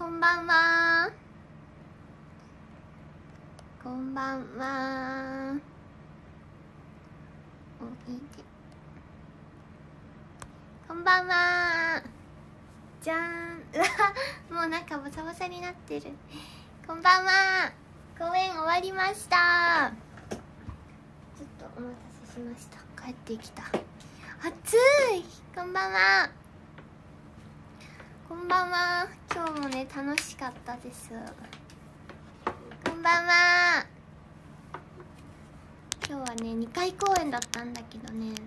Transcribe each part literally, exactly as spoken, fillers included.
こんばんは。こんばんは。おいで。こんばんは。じゃーん。うわ、もうなんかボサボサになってる。こんばんは。公演終わりました。ちょっとお待たせしました。帰ってきた。暑い。こんばんは。こんばんは。今日もね楽しかったです。こんばんは。今日はねにかい公演だったんだけどね、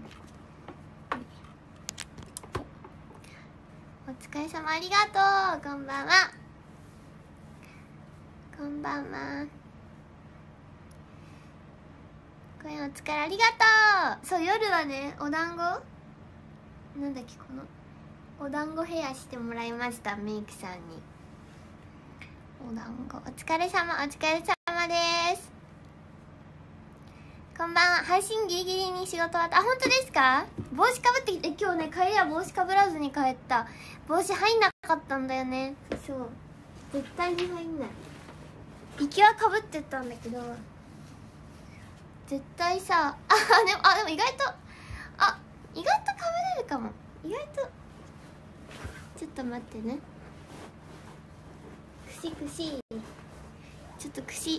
お疲れ様、ありがとう。こんばんは。こんばんは。公演お疲れありがとう。そう、夜はねお団子なんだっけ、このお団子ヘアしてもらいました。メイクさんにお団子。お疲れ様、お疲れ様です。こんばんは。配信ギリギリに仕事終わった。あ、本当ですか？帽子かぶってきて、今日ね帰りは帽子かぶらずに帰った。帽子入んなかったんだよね。そう、絶対に入んない。行きはかぶってったんだけど、絶対さ、あ、でも、あ、でも意外と、あ、意外とかぶれるかも。意外と、ちょっと待ってね。くしくし、ちょっとくし、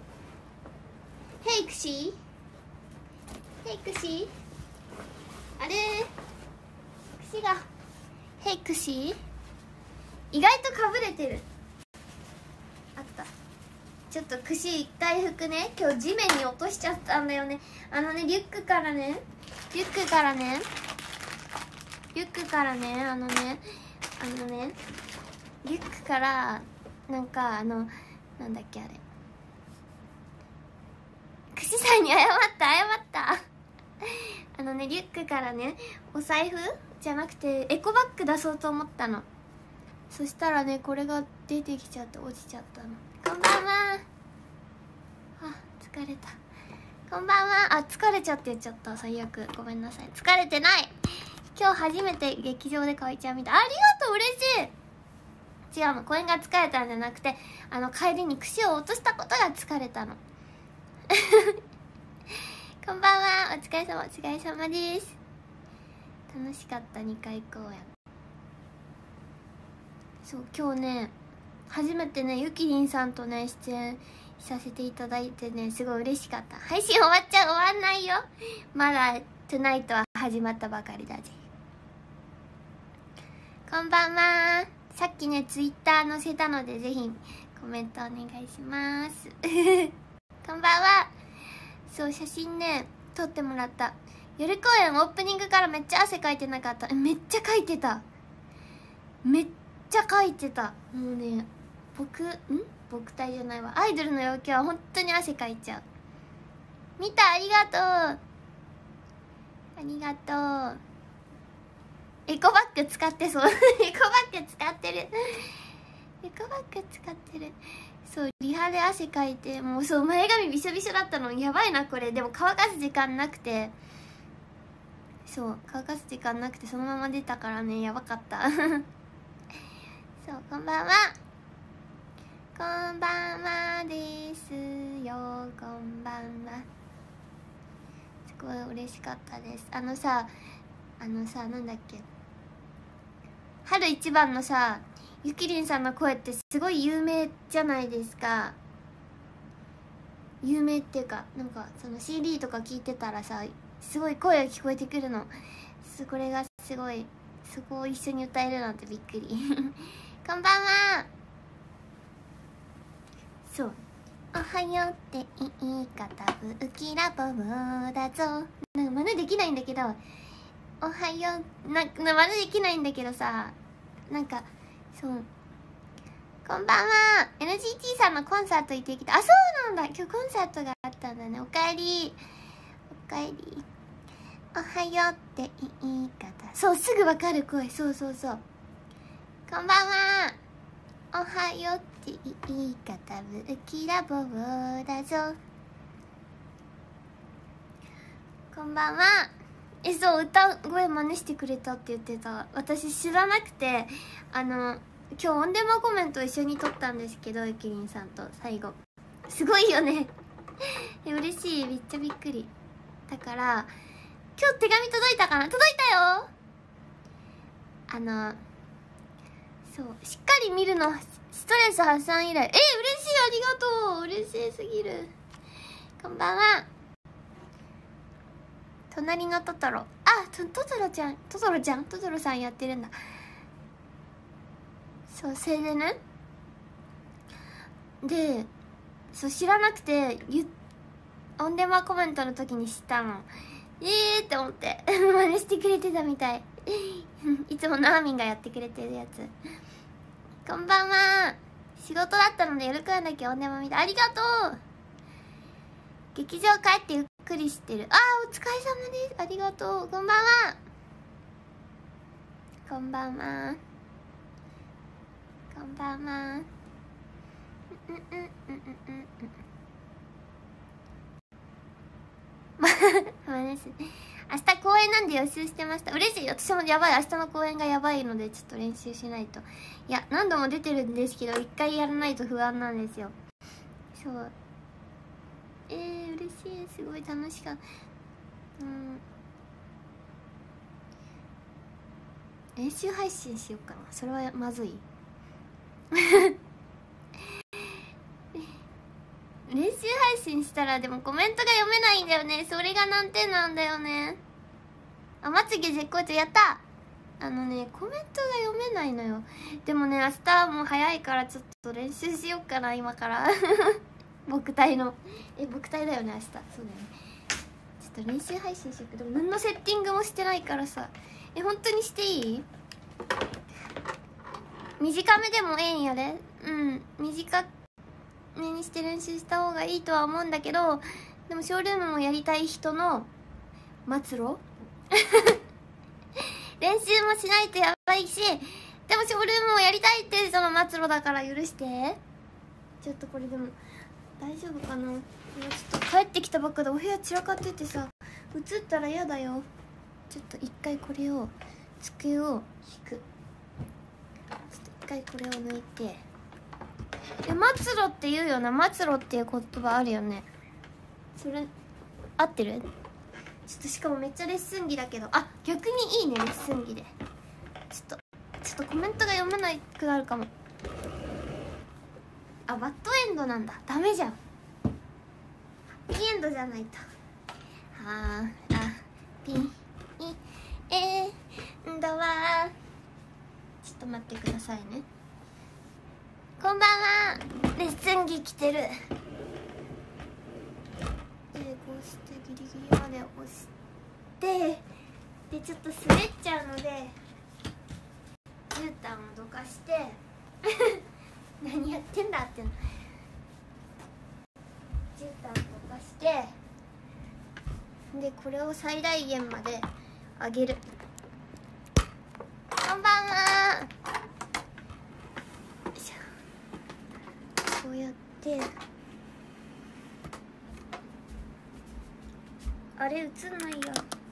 ヘイくし、ヘイくし、あれくしが、ヘイくし、意外とかぶれてる。あった。ちょっとくし一回拭くね。今日地面に落としちゃったんだよね。あのねリュックからねリュックからねリュックからねあのねあのねリュックからなんかあのなんだっけあれ、くしさんに謝った謝ったあのねリュックからねお財布じゃなくてエコバッグ出そうと思ったの。そしたらねこれが出てきちゃって落ちちゃったの。こんばんは。あ、疲れた。こんばんは。あ、疲れちゃって言っちゃった。最悪。ごめんなさい。疲れてない。今日初めて劇場でかおりちゃん見た。ありがとう、嬉しい。違うの、公演が疲れたんじゃなくて、あの帰りに串を落としたことが疲れたのこんばんは。お疲れ様、お疲れ様です。楽しかったにかい公演。そう、今日ね初めてねゆきりんさんとね出演させていただいてねすごい嬉しかった。配信終わっちゃう、終わんないよ。まだトゥナイトは始まったばかりだぜ。こんばんは。さっきねツイッター載せたのでぜひコメントお願いしますこんばんは。そう、写真ね撮ってもらった。夜公演オープニングからめっちゃ汗かいてなかった？めっちゃかいてた。めっちゃかいてた。もうね僕ん僕体じゃないわ、アイドルの陽気は本当に汗かいちゃう。見た、ありがとうありがとう。エコバッグ使ってそうエコバッグ使ってるエコバッグ使ってる。そう、リハで汗かいて、もうそう前髪びしょびしょだったの。やばいなこれ。でも乾かす時間なくて、そう乾かす時間なくてそのまま出たからね、やばかったそう、こんばんは。こんばんはですよ。こんばんは。すごい嬉しかったです。あのさあのさなんだっけ、春一番のさゆきりんさんの声ってすごい有名じゃないですか。有名っていうか、なんかその シーディー とか聞いてたらさすごい声が聞こえてくるの。これがすごい、そこを一緒に歌えるなんてびっくりこんばんは。そう、おはようって言い方ぶきらぼうだぞ。なんか真似できないんだけど、おはような、な真似できないんだけどさ、なんかそう、こんばんは。 エヌジーティー さんのコンサート行ってきた。あ、そうなんだ、今日コンサートがあったんだね。おかえりおかえり。おはようって言い方、そう、すぐわかる声。そうそうそう。こんばんは。おはようって言い方ぶきらぼうだぞ。こんばんは。え、そう、歌声真似してくれたって言ってた。私知らなくて、あの今日オンデマコメント一緒に撮ったんですけど、ゆきりんさんと最後すごいよねえ嬉しい、めっちゃびっくり。だから今日手紙届いたかな、届いたよ。あのそう、しっかり見るのストレス発散以来。え嬉しい、ありがとう、嬉しすぎる。こんばんは。隣のトトロ、あ、トトロちゃん、トトロちゃん、トトロさんやってるんだ。そう、それでね、でそう知らなくてゆオンデマコメントの時に知ったの。えーって思って真似してくれてたみたいいつものアーミンがやってくれてるやつ。こんばんは。仕事だったので夜くらいだけオンデマ見てありがとう。劇場帰ってゆっくりしてる。あーお疲れ様です、ありがとう。こんばんは。こんばんは。こんばんは。うんうんうんうんうんうんまあです。明日公演なんで予習してました。嬉しい。私もやばい、明日の公演がやばいのでちょっと練習しないと。いや何度も出てるんですけど一回やらないと不安なんですよ。そう、えー、嬉しい、すごい楽しかった。うん、練習配信しようかな。それはまずい練習配信したらでもコメントが読めないんだよね。それが難点なんだよね。あ、まつげ絶好調、やった。あのねコメントが読めないのよ。でもね明日もう早いからちょっと練習しよっかな今から僕体のえ僕体だよね明日。そうだよね、ちょっと練習配信しようけど何のセッティングもしてないからさ。え本当にしていい？短めでもええんやで。うん短めにして練習した方がいいとは思うんだけど、でもショールームもやりたい人の末路練習もしないとやばいし、でもショールームもやりたいって人の末路だから許して。ちょっとこれでも大丈夫かな。今ちょっと帰ってきたばっかでお部屋散らかっててさ映ったら嫌だよ。ちょっと一回これを机を引く。ちょっと一回これを抜いて。え末路って言うよな。末路っていう言葉あるよね。それ合ってる？ちょっとしかもめっちゃレッスン着だけど、あ逆にいいねレッスン着で。ちょっとちょっとコメントが読めなくなるかも。あバッドエンドなんだ。ダメじゃん、ハッピーエンドじゃないと。はーあピーエンドはちょっと待ってくださいね。こんばんは。レッスン着着てる。でこうしてギリギリまで押してでちょっと滑っちゃうので絨毯をどかして何やってんだっての。絨毯どかしてでこれを最大限まで上げる。こんばんは。よいしょ。こうやってあれ映んないや。映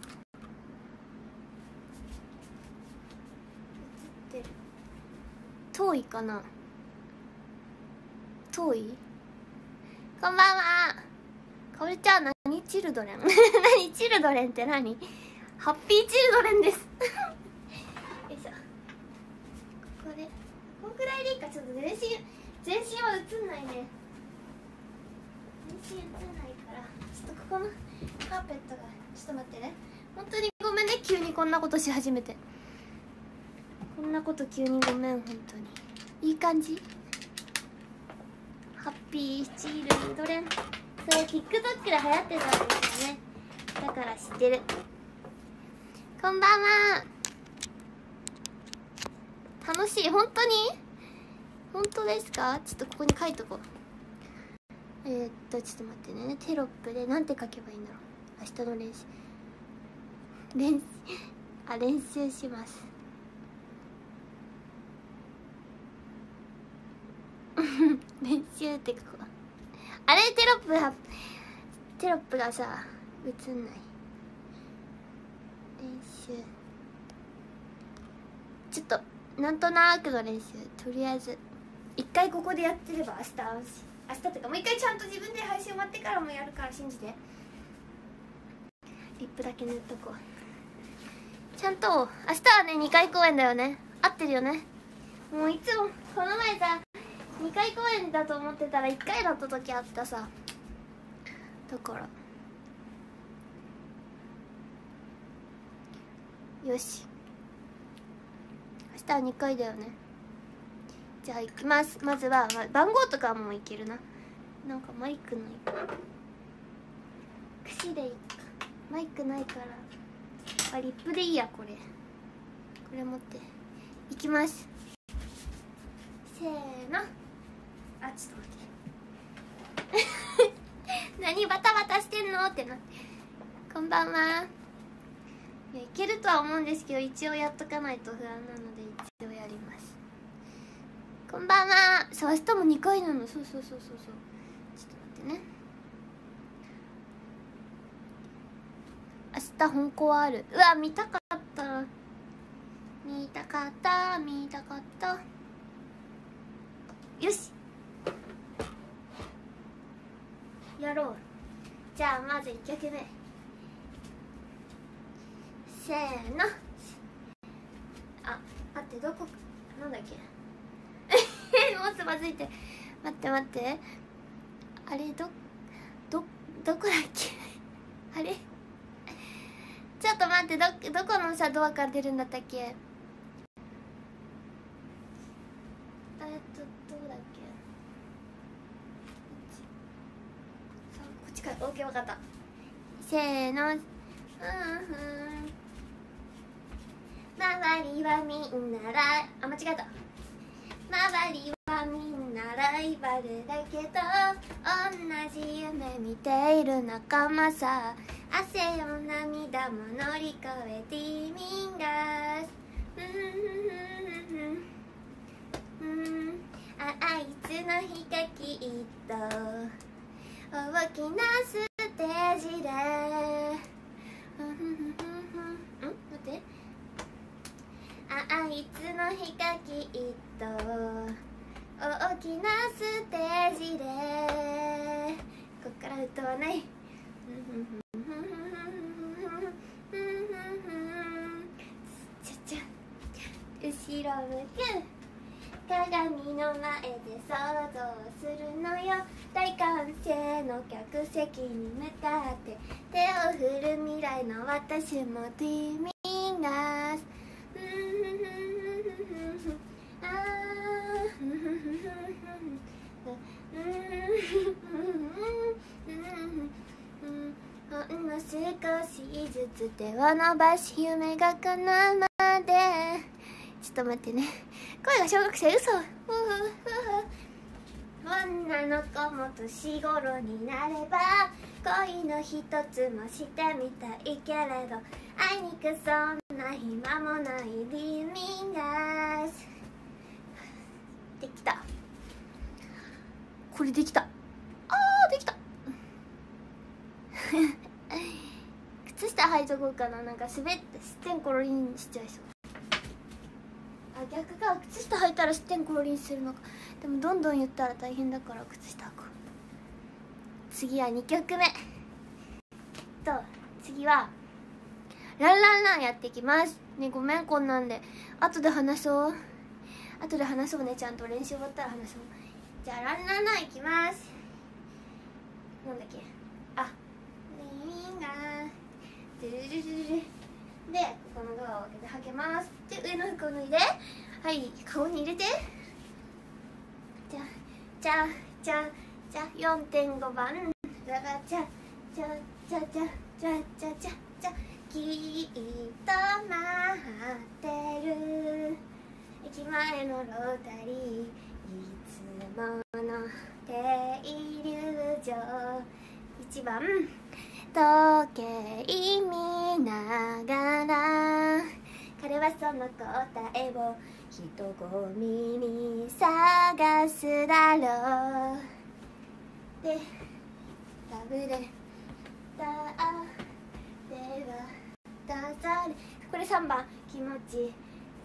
ってる。遠いかな。遠い。こんばんは。かおりちゃん何チルドレン何チルドレンって何？ハッピーチルドレンですよいしょ。ここでこんくらいでいいか。ちょっと全身全身は映んないね。全身映んないからちょっとここのカーペットがちょっと待ってね。本当にごめんね急にこんなことし始めて。こんなこと急にごめん本当に。いい感じ。ハッピーチルドレン、それ TikTok で流行ってたんですよね。だから知ってる。こんばんは。楽しい。本当に本当ですか。ちょっとここに書いとこう。えー、っとちょっと待ってね。テロップでなんて書けばいいんだろう。明日の練習練習あ練習します。練習ってここあれテロップはテロップがさ映んない。練習ちょっとなんとなくの練習、とりあえず一回ここでやってれば明日明日とかもう一回ちゃんと自分で配信終わってからもやるから信じて。リップだけ塗っとこう。ちゃんと明日はねにかい公演だよね。合ってるよね。もういつもこの前さにかい公演だと思ってたらいっかいだった時あったさ。だからよし、明日はにかいだよね。じゃあ行きます。まずは、まあ、番号とかはもういけるな。なんかマイクないか、串でいいか。マイクないからあリップでいいや。これこれ持っていきます。せーの。あ、ちょっと待って何バタバタしてんのってなって。こんばんは。いやいけるとは思うんですけど一応やっとかないと不安なので一応やります。こんばんは。そう明日もにかいなの。そうそうそうそうそう。ちょっと待ってね。明日本校はある。うわ見たかった、見たかった見たかった。よしやろう。じゃあまずいっきょくめ、せーの。あ待って、どこなんだっけもうつまずいて。待って待って、あれどどどこだっけあれちょっと待って、どどこのさドアから出るんだったっけ。えっとどうだっけ。さあこっちか。オーケー分かった。せーの。うんふん。周りはみんなライあ間違えた。周りはみんなライバルだけど同じ夢見ている仲間さ。汗よ涙も乗り越えティーミンガース。うんうんうんうん。ああいつの日がきっと大きなステージでうん待ってああいつの日がきっと大きなステージでこっから歌わないちゃちゃ後ろ向く鏡の前で想像するのよ。大歓声の客席に向かって手を振る未来の私もティーミンガース。あほんの少しずつ手を伸ばし夢が叶うまで。ちょっと待ってね、声が小学生。嘘。女の子も年頃になれば恋の一つもしてみたいけれどあいにくそんな暇もないリーミンガース。できた。これできた。あーできた靴下履いとこうかな。なんか滑ってすってんころりんしちゃいそう。あ逆か。靴下履いたらすってんころりんするのか。でもどんどん言ったら大変だから靴下履こう。次はにきょくめと次はランランランやっていきますね。ごめんこんなんで後で話そう。後で話そうね。ちゃんと練習終わったら話そう。じゃあランランランいきます。なんだっけ。あリンガードゥルルルルルでここのドアを開けて履けます。で上の服を脱いではい顔に入れて。じゃじゃじゃじゃ よんてんご 番じゃじゃじゃじゃじゃじゃじゃじゃじゃきっと待ってる駅前のロータリーいつもの停留所いちばん時計見ながら彼はその答えを人混みに探すだろうでダブレだではだされこれさんばん気持ち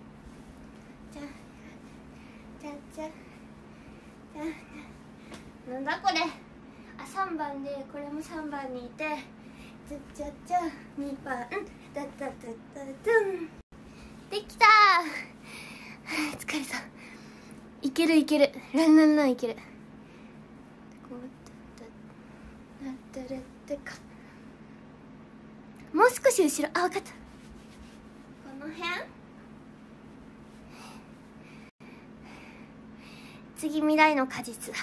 じゃじゃじゃじゃなんだこれ。あ、さんばんでこれもさんばんにいて、じゃじゃじゃにばんだだだだだんできたー。疲れた。いけるいける、ランランランいける。こうなったらってか、もう少し後ろ。あ、分かった。この辺。次未来の果実だ。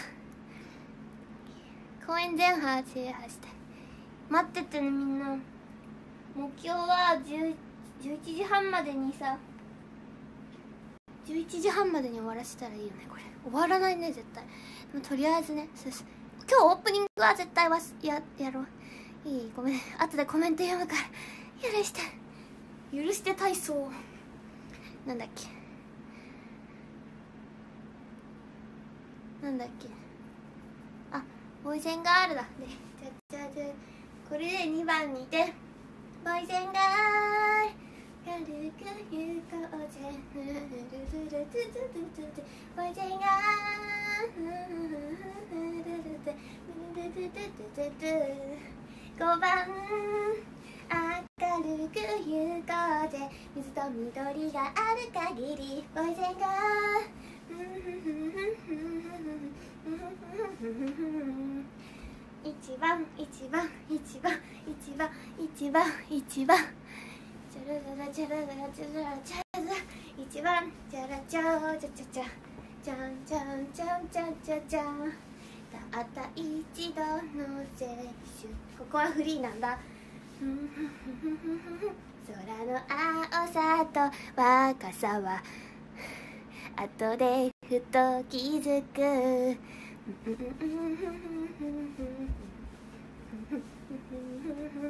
公園全派制覇したい。待っててねみんな。目標はじゅういちじはんまでにさ、じゅういちじはんまでに終わらせたらいいよね。これ終わらないね絶対。でもとりあえずね、そうそう、今日オープニングは絶対はややろう。いい、ごめん、後でコメント読むから許して。許して体操なんだっけなんだっけあ、ボイゼンガールだ。で、じゃじゃじゃこれでにばんにいて、ボイゼンガール軽く行こうぜ、ボイゼンガールごばん明るく行こうぜ、水と緑がある限り、ボイゼンガー一番一番一番一番一番一番チャラララチャラララチャララチャララ一番チャラチャチャチャチャチャンチャンチャンチャンチャチャン、たった一度の接種。ここはフリーなんだ。空の青さと若さは後でふと気づく。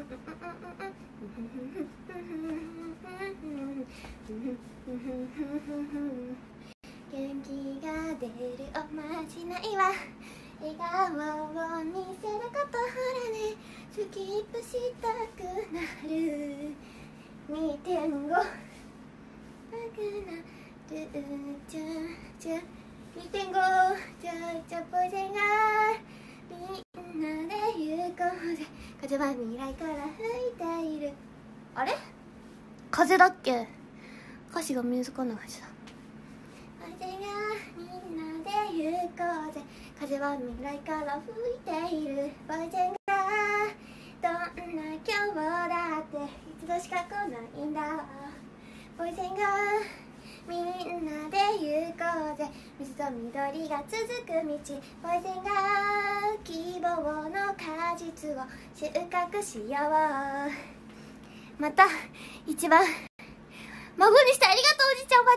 元気が出るおまじないは笑顔を見せることほらね、スキップしたくなる にてんご なくなるちゃちゃ にてんご ちゃちゃポイセンがみんなで行こうぜ、風は未来から吹いている。あれ風だっけ、歌詞が見つかんない感じだ。風がみんなで行こうぜ、風は未来から吹いている。ポイセンがどんな今日だって一度しか来ないんだ。ポイセンがみんなで行こうぜ、水と緑が続く道。ポイセンが希望の果実を収穫しよう。また一番孫にしてありがとう、おじいちゃんおば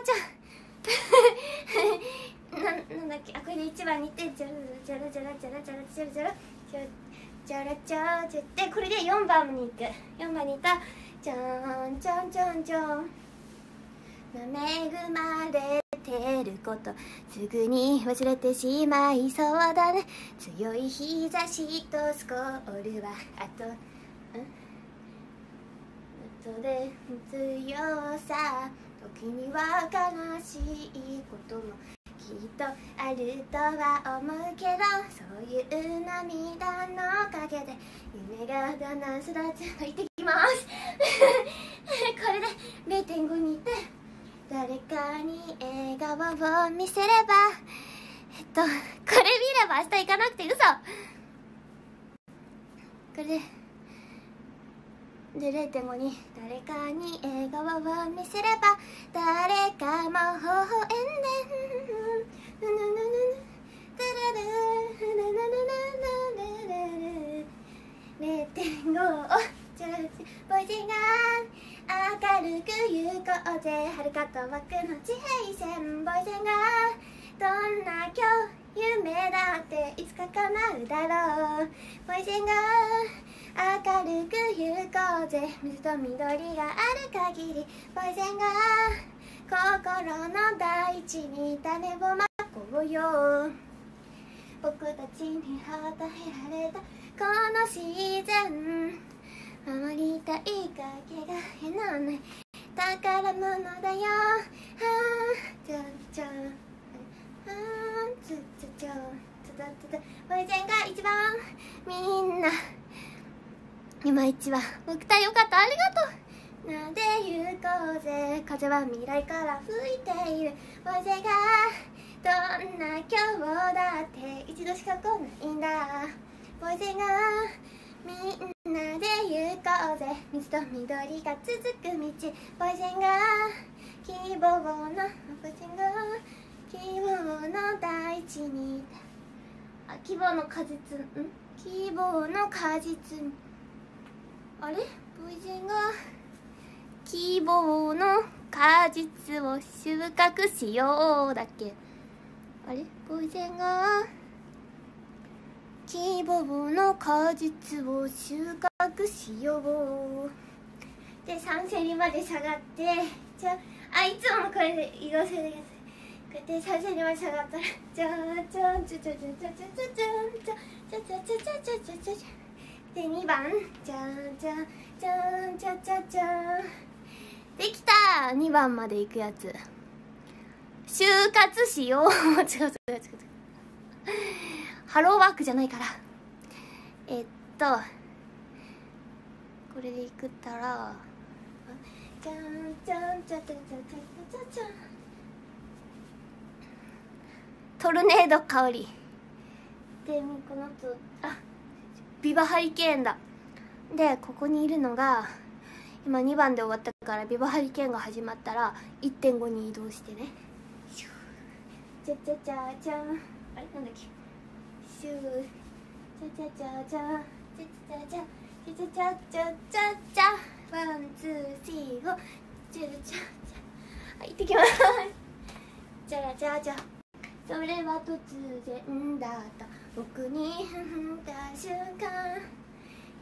あちゃんな, なんだっけ、あ、これで一番にてんじゃらじゃらじゃらじゃらじゃらじゃらじゃらじゃらじゃらじゃらで、これでよんばんに行く。よんばんに行ったじゃんじゃんじゃんじゃん。恵まれてることすぐに忘れてしまいそうだね。強い日差しとスコールはあとんあとで強さ、時には悲しいこともきっとあるとは思うけど、そういう涙のおかげで夢がだんだん育つの。行ってきますこれで れいてんご にいって誰かに笑顔を見せれば、えっとこれ見れば明日行かなくて嘘。これでで れいてんご に誰かに笑顔を見せれば、誰かも微笑んで れいてんご をじゃらポイセンが明るく行こうぜ、遥か遠くの地平線。ポイセンがどんな今日夢だっていつか叶うだろう。ポイセンが明るく行こうぜ、水と緑がある限り。ポイセンが心の大地に種をまこうよ。僕たちに与えられたこの自然、守りたいかけがえのない宝物だよ。はぁちゃちゃはぁつつちゃつたつた。ポイセンが一番みんな今一番僕たよかった、ありがとう。なで行こうぜ、風は未来から吹いている。ポイセンがどんな今日だって一度しか来ないんだ。ポイセンがみんなで行こうぜ、水と緑が続く道。ポイセンが希望のポイセンが希望の大地に、あ、希望の果実ん希望の果実に、あれポイセンが希望の果実を収穫しようだっけ。あれポイセンが希望の果実を収穫しようでさんセリまで下がって、じゃあいつものこれで移動するやつ、こうやってさんセリまで下がったらじゃーじゃんじゃじゃじゃじゃじゃじゃじゃじゃじゃじゃじゃじゃじゃじゃじゃでにばんじゃんじゃんじゃんじゃじゃじゃできた。にばんまで行くやつ、就活しよう違う違う違う違うハローワークじゃないから。えっとこれでいくったらじゃんじゃんじゃじゃじゃじゃじゃじゃトルネード香りで、この後あビバハリケーンだ。でここにいるのが今にばんで終わったから、ビバハリケーンが始まったら いってんご に移動してね。じゃじゃじゃじゃん、あれなんだっけ、シューじゃじゃじゃじゃじゃじゃじゃじゃじゃじゃじゃじゃじゃワンツースリーフォーじゃじゃじゃはい、行ってきますじゃらじゃじゃそれは突然だった僕に踏んだ瞬間、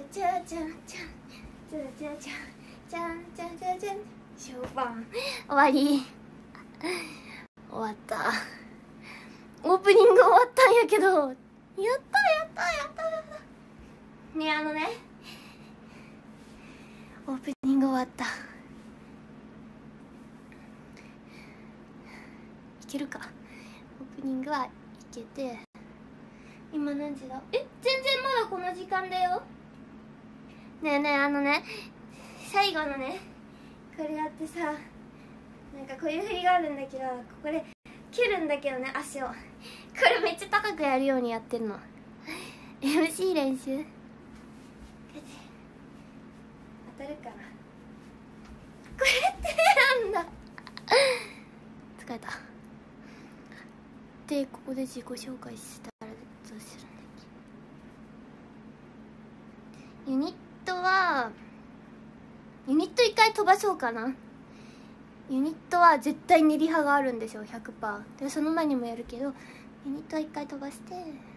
じゃじゃじゃじゃじゃじゃじゃじゃじゃじゃじゃ終盤終わり終わった。オープニング終わったんやけど、やったやったやったやったね。あのね、オープニング終わった。いけるか。オープニングはいけて、今何時だ。え、全然まだこの時間だよ。ねえねえ、あのね、最後のね、これやってさ、なんかこういう振りがあるんだけど、ここで蹴るんだけどね、足を。これめっちゃ高くやるようにやってんの。エムシー 練習当たるかな。これってなんだ。疲れた。で、ここで自己紹介したらどうするんだっけ。ユニットはユニット一回飛ばそうかな。ユニットは絶対にリハがあるんでしょ、 ひゃくパーセント で。その前にもやるけど、ユニットは一回飛ばして、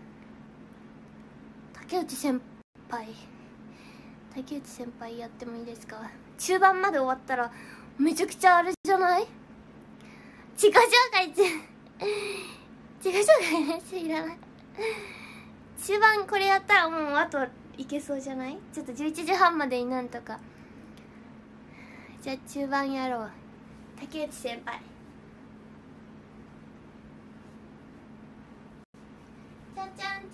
竹内先輩竹内先輩やってもいいですか。中盤まで終わったらめちゃくちゃあれじゃない。自己紹介中自己紹介練習いらない。中盤これやったらもうあといけそうじゃない。ちょっとじゅういちじはんまでになんとか。じゃあ中盤やろう。竹内先輩、じゃじゃん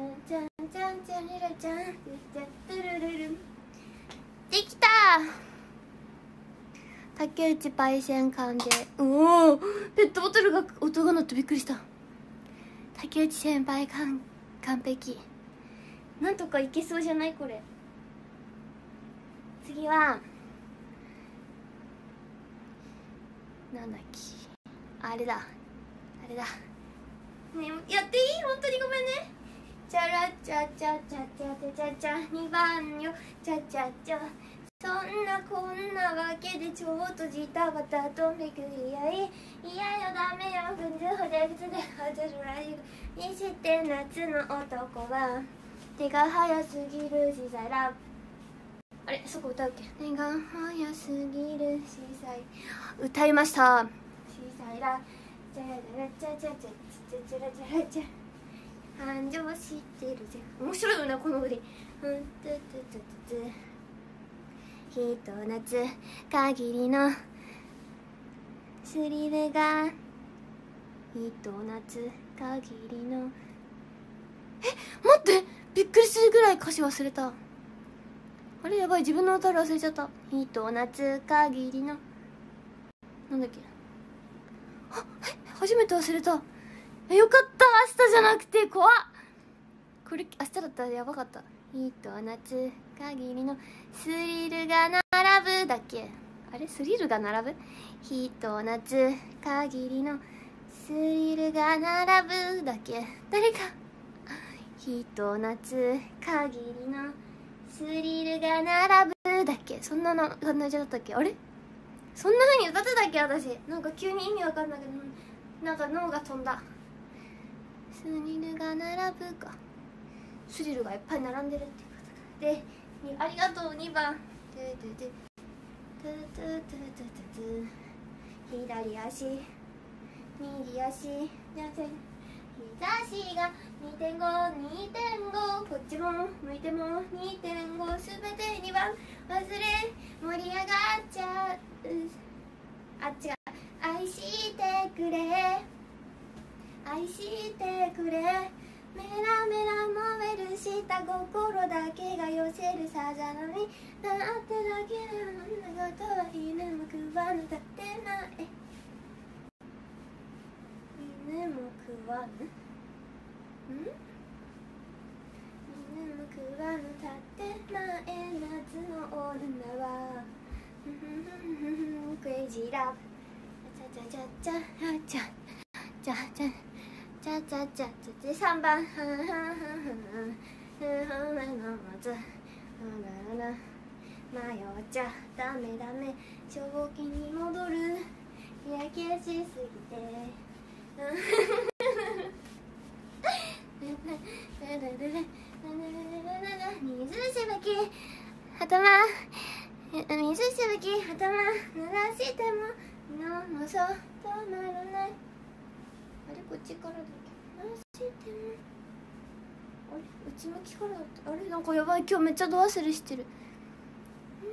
じゃんじゃんじゃんじゃんじゃんじゃんじゃんルルルルできた。竹内パイセン缶で、おおペットボトルが音が鳴ってびっくりした。竹内先輩完完璧。なんとかいけそうじゃないこれ。次はなんだっけ、あれだあれだ、ね、やっていい？本当にごめんね。チャラチャチャチャチャチャチャチャにばんよチャチャチャそんなこんなわけでちょっとジタバタとめくり合い、いやよダメよふんずほでふつではずるらいにして夏の男は手が早すぎるしさら、あれそこ歌うっけ、手が早すぎるしさい、歌いました。しさいらチャラチャチャチャチャチャチャチャチャチャ繁盛してるぜ。面白いよねこの振り。うんトゥトゥトゥトゥひと夏限りのスリルが、ひと夏限りの、え待ってびっくりするぐらい歌詞忘れた。あれやばい、自分の歌忘れちゃった。ひと夏限りのなんだっけ、あえ初めて忘れた。えよかった、明日じゃなくて怖っ。これ明日だったらやばかった。ひと夏限りのスリルが並ぶだっけ、あれスリルが並ぶ、ひと夏限りのスリルが並ぶだっけ、誰かひと夏限りのスリルが並ぶだっけ、そんなの感じだったっけ、あれそんな風に歌ってたっけ私。なんか急に意味わかんないけど、なんか脳が飛んだ。スリルが並ぶか、スリルがいっぱい並んでるってことかで、ありがとうにばん左足右足じゃじゃ日差しが にてんご にてんご こっちも向いても にてんご すべてにばん忘れ盛り上がっちゃう、あっちが愛してくれ愛してくれメラメラ燃えるした心だけが寄せるさざ波だってだけでもんなことは犬も食わぬだってない犬も食わぬん犬も食わぬだってない夏の女はクレイジーラブチャチャチャチャチャチャチャチャチャチャチャさんばんはんはんはんはんはんはんはんはん迷っちゃダメダメ正気に戻るやけしすぎて水しぶき頭水しぶき頭濡らしてもののそ止まらない、あれこっちからだっけ、濡らしてもあれ内向きからだった、あれなんかやばい今日めっちゃド忘れしてるう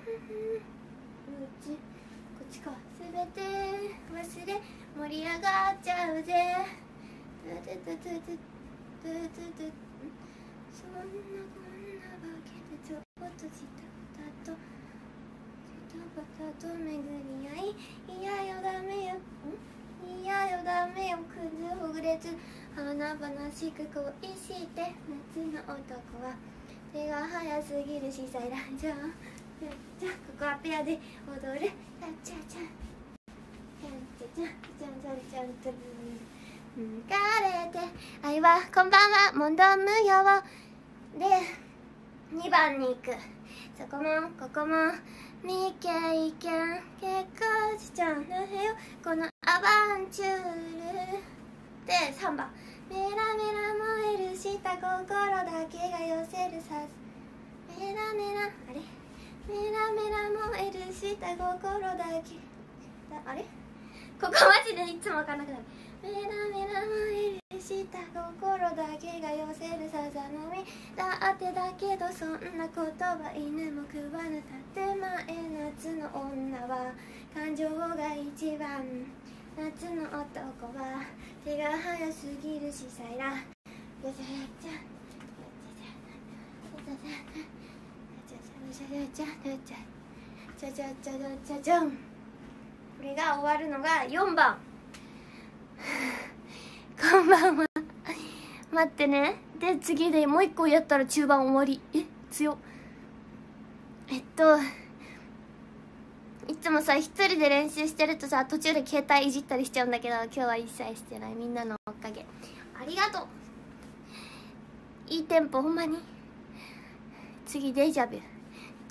ちこっちか、すべて忘れ盛り上がっちゃうぜそんなこんなわけでちょっとジタバタとジタバタと巡り合い、いやよダメよんいやよダメよくずほぐれず華々しく恋して夏の男は手が早すぎるしさいらんじゃんじゃあここはペアで踊るチャチャチャチャチャチャチャチャチャチャ浮かれて愛はこんばんは問答無用でにばんに行く、そこもここも未経験結構しちゃうんだよこのアバンチュールでさんばんメラメラ燃えるした心だけが寄せるさメラメラあれメラメラ燃えるした心だけだあれここマジでいつも分かんなくなるメラメラ燃えるした心だけが寄せるさざ波だってだけどそんなことは犬も食わぬ建前夏の女は感情が一番夏の男は手が早すぎるしさいらよちゃやちゃちゃちゃちゃちゃちゃちゃちゃちゃちゃちゃちゃん、これが終わるのがよんばんこんばんは待ってね、で次でもう一個やったら中盤終わり、え強っえっといつもさ一人で練習してるとさ途中で携帯いじったりしちゃうんだけど今日は一切してない、みんなのおかげありがとう、いいテンポほんまに。次デジャビュ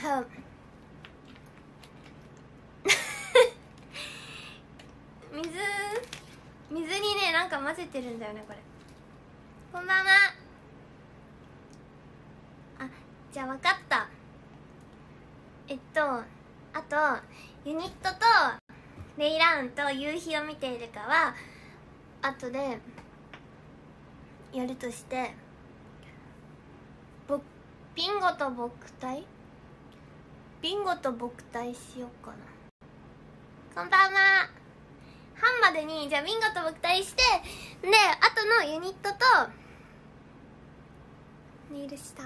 は水水にねなんか混ぜてるんだよねこれ。こんばんは。あ、じゃあ分かった。えっとあとユニットとレイラウンと夕日を見ているかは後でやるとして、ぼビンゴと僕体ビンゴと僕体しようかな。こんばんは。半までにじゃあビンゴと僕体して、で後のユニットとネイルした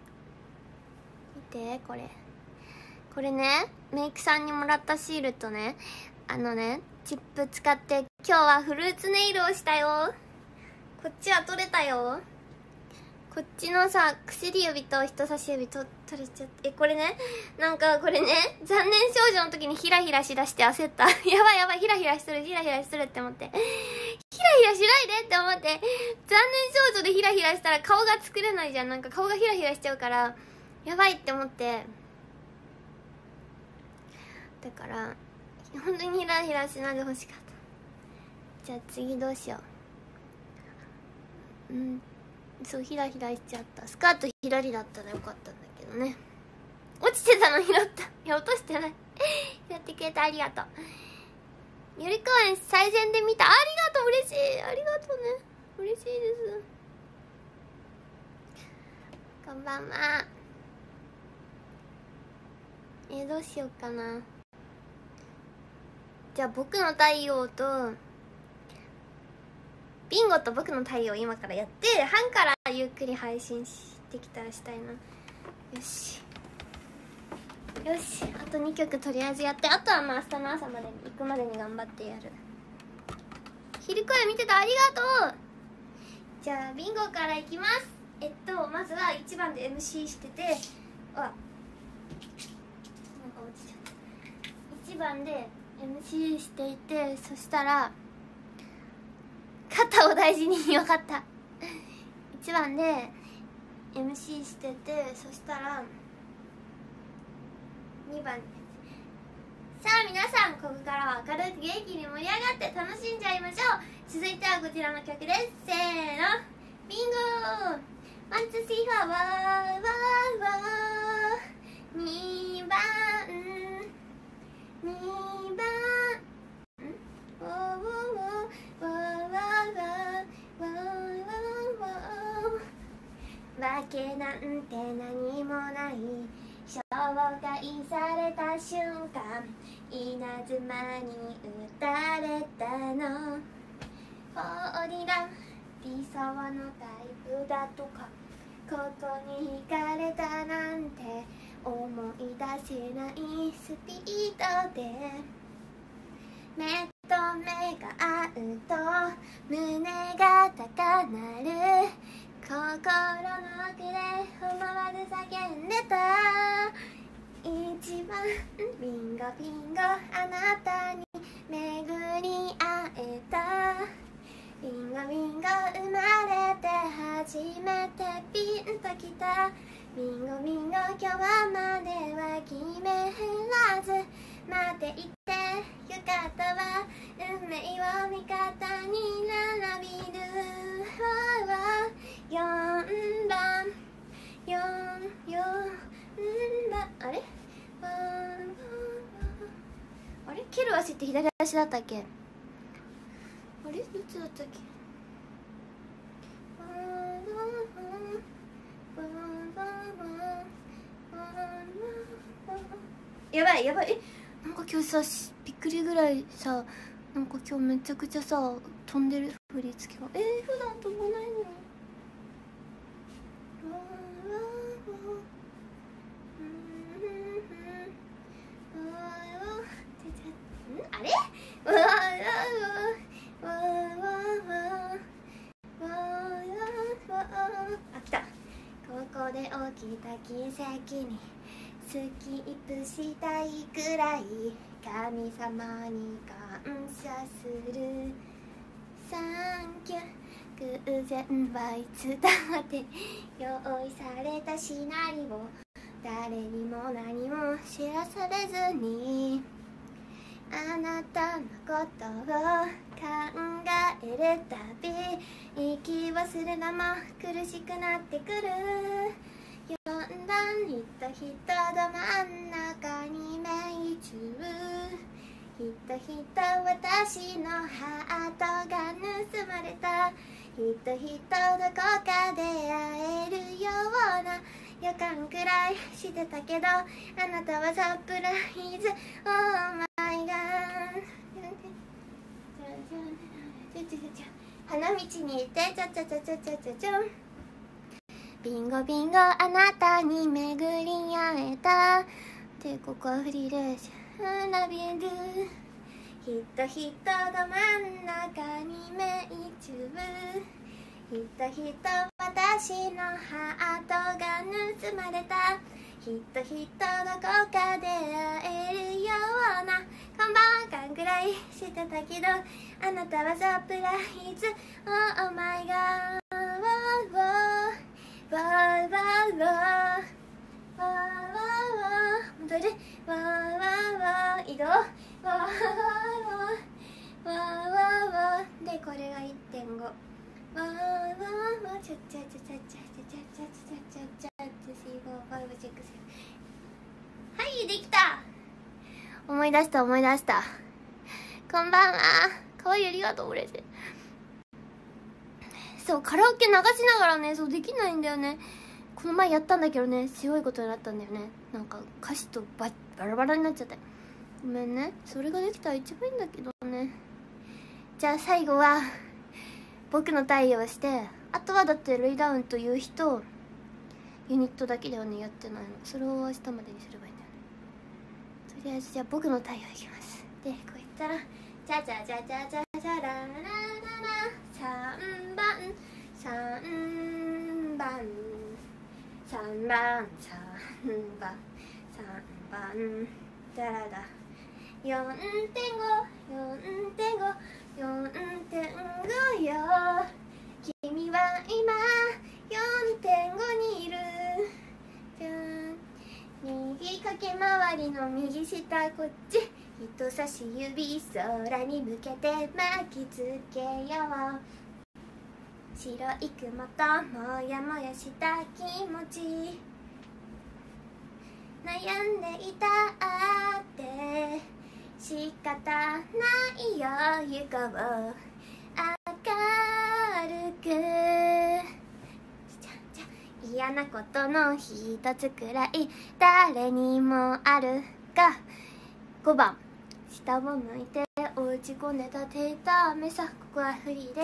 見て、これこれねメイクさんにもらったシールとね、あのねチップ使って今日はフルーツネイルをしたよ。こっちは取れたよ。こっちのさ薬指と人差し指と取れちゃって、えこれねなんかこれね残念少女の時にヒラヒラしだして焦った。やばいやばい、ヒラヒラしとるヒラヒラしとるって思って、ヒラヒラしないでって思って、残念少女でヒラヒラしたら顔が作れないじゃん。なんか顔がヒラヒラしちゃうからやばいって思って、だから本当にヒラヒラしないでほしかった。じゃあ次どうしよう。うんそうヒラヒラしちゃった。スカート左だったらよかったんだけどね。落ちてたの拾った。いや落としてない拾ってくれてありがとう。ゆり公園最前で見た。ありがとう、嬉しい、ありがとうね、嬉しいです。こんばんは。えー、どうしようかな。じゃあ僕の太陽とビンゴと僕の太陽を今からやって、半からゆっくり配信してきたらしたいな。よしよし、あとにきょくとりあえずやって、あとはまあ明日の朝までに行くまでに頑張ってやる。ひる声見てた、ありがとう。じゃあビンゴからいきます。えっとまずはいちばんで エムシー してて、あなんか落ちちゃった。いちばんで エムシー していて、そしたら肩を大事に分かった。いちばんで エムシー してて、そしたらにばん、さあ皆さんここからは明るく元気に盛り上がって楽しんじゃいましょう。続いてはこちらの曲です。せーの、ビンゴワンツースリーフォーワーワーワー。にばんにばんんワーワーワーワーワーワーワーワー。わけなんて何もない、紹介された瞬間稲妻に打たれたの。フォーリラ理想のタイプだとか、ここに惹かれたなんて思い出せないスピードで、目と目が合うと胸が高鳴る、心の奥で思わず叫んでた。一番ビンゴビンゴあなたに巡り会えた。ビンゴビンゴ生まれて初めてピンときた。ビンゴビンゴ今日までは決めらず待っていてよかったわ。運命を味方に並びるよんばんよんよんばん、あれあれ蹴る足って左足だったっけ。あれどっちだったっけ。やばいやばい、えなんか今日さびっくりぐらいさ、なんか今日めちゃくちゃさ飛んでる振り付けが。えー、普段飛ばないの。あれあ、来た。ここで起きた奇跡にスキップしたいくらい神様に感謝する。サンキュー偶然はいつだって用意されたシナリオ誰にも何も知らされずにあなたのことを考えるたび息をするのも苦しくなってくる。よんばんひとひとど真ん中に命中、ひとひと私のハートが盗まれた。ひとひとどこかで会えるような予感くらいしてたけど、あなたはサプライズ。Oh my god。 花道にいてちゃちゃちゃちゃちゃちゃちゃ。ビンゴビンゴあなたに巡り会えた。でここはフリーです。ラビエルひとひとど真ん中に命中、ひとひと私のハートが盗まれた。ひとひとどこかで会えるようなこんばんはかぐらいしてたけど、あなたはサプライズ。 Oh my god。 わーわーわーわーわー戻る。わーわーわー移動。わーわーわーわーわーわーでこれが いってんご。わーわーわーちゃちゃちゃちゃちゃちゃちゃちゃちゃちゃちゃはい、できた。思い出した思い出した。こんばんは。かわいい、ありがとう。俺でそうカラオケ流しながらね、そうできないんだよね。この前やったんだけどね、すごいことになったんだよね。なんか歌詞とババラバラになっちゃった。ごめんね。それができたら一番いいんだけどね。じゃあ最後は僕の太陽して、あとはだってレイダウンという人ユニットだけではねやってないの。それを明日までにすればいいんだよね。とりあえずじゃあ僕の太陽いきます。でこういったらじゃじゃじゃじゃじゃじゃらららららさんばんさんばんさんばんさんばんさんばんだらだよんてんご よんてんご よんてんごよ。君は今 よんてんご にいる。じゃん右かけ回りの右下こっち、人差し指空に向けて巻きつけよう。白い雲ともやもやした気持ち、悩んでいたって仕方ないよ。行こう明るく。嫌なことの一つくらい誰にもあるが。ごばん下を向いて落ち込んでたてた目さ。ここはフリーで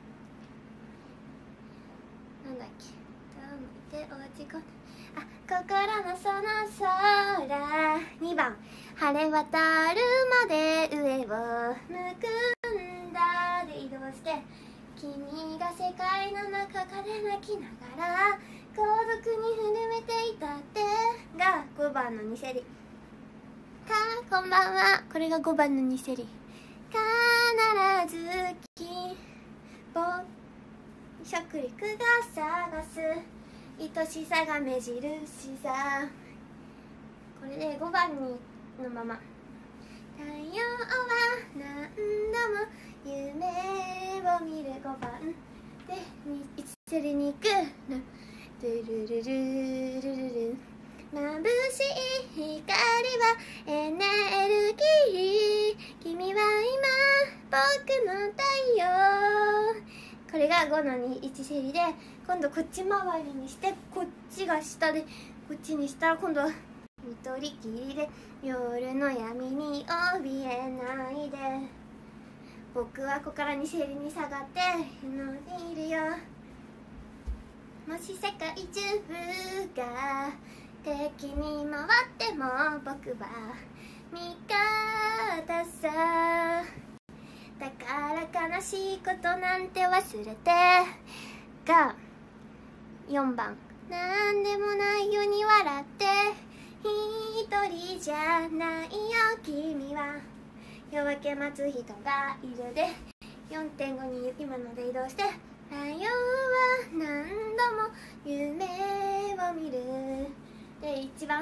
なんだっけ。下を向いて落ち込んで、あ、心のその空。にばん晴れ渡るまで上を向くんだで移動して、君が世界の中で泣きながら孤独に震めていたってがごばんのにセリ。かこんばんは。これがごばんのにセリ。必ず希望食陸が探す愛しさが目印さ。これでごばんにのまま。太陽は何度も夢を見るごばんでいちセリに行く。ルルルルルルル眩しい光はエネルギー。君は今僕の太陽。これがごのにいちセリで、今度こっち回りにしてこっちが下でこっちにしたら今度は見取りきりで夜の闇に怯えないで。僕はここからにセリに下がってのいるよ。もし世界中が敵に回っても僕は味方さ。だから悲しいことなんて忘れてがよんばんなんでもないように笑って一人じゃないよ君は。夜明け待つ人がいるで よんてんご に今ので移動して、太陽は何度も夢を見るでいちばん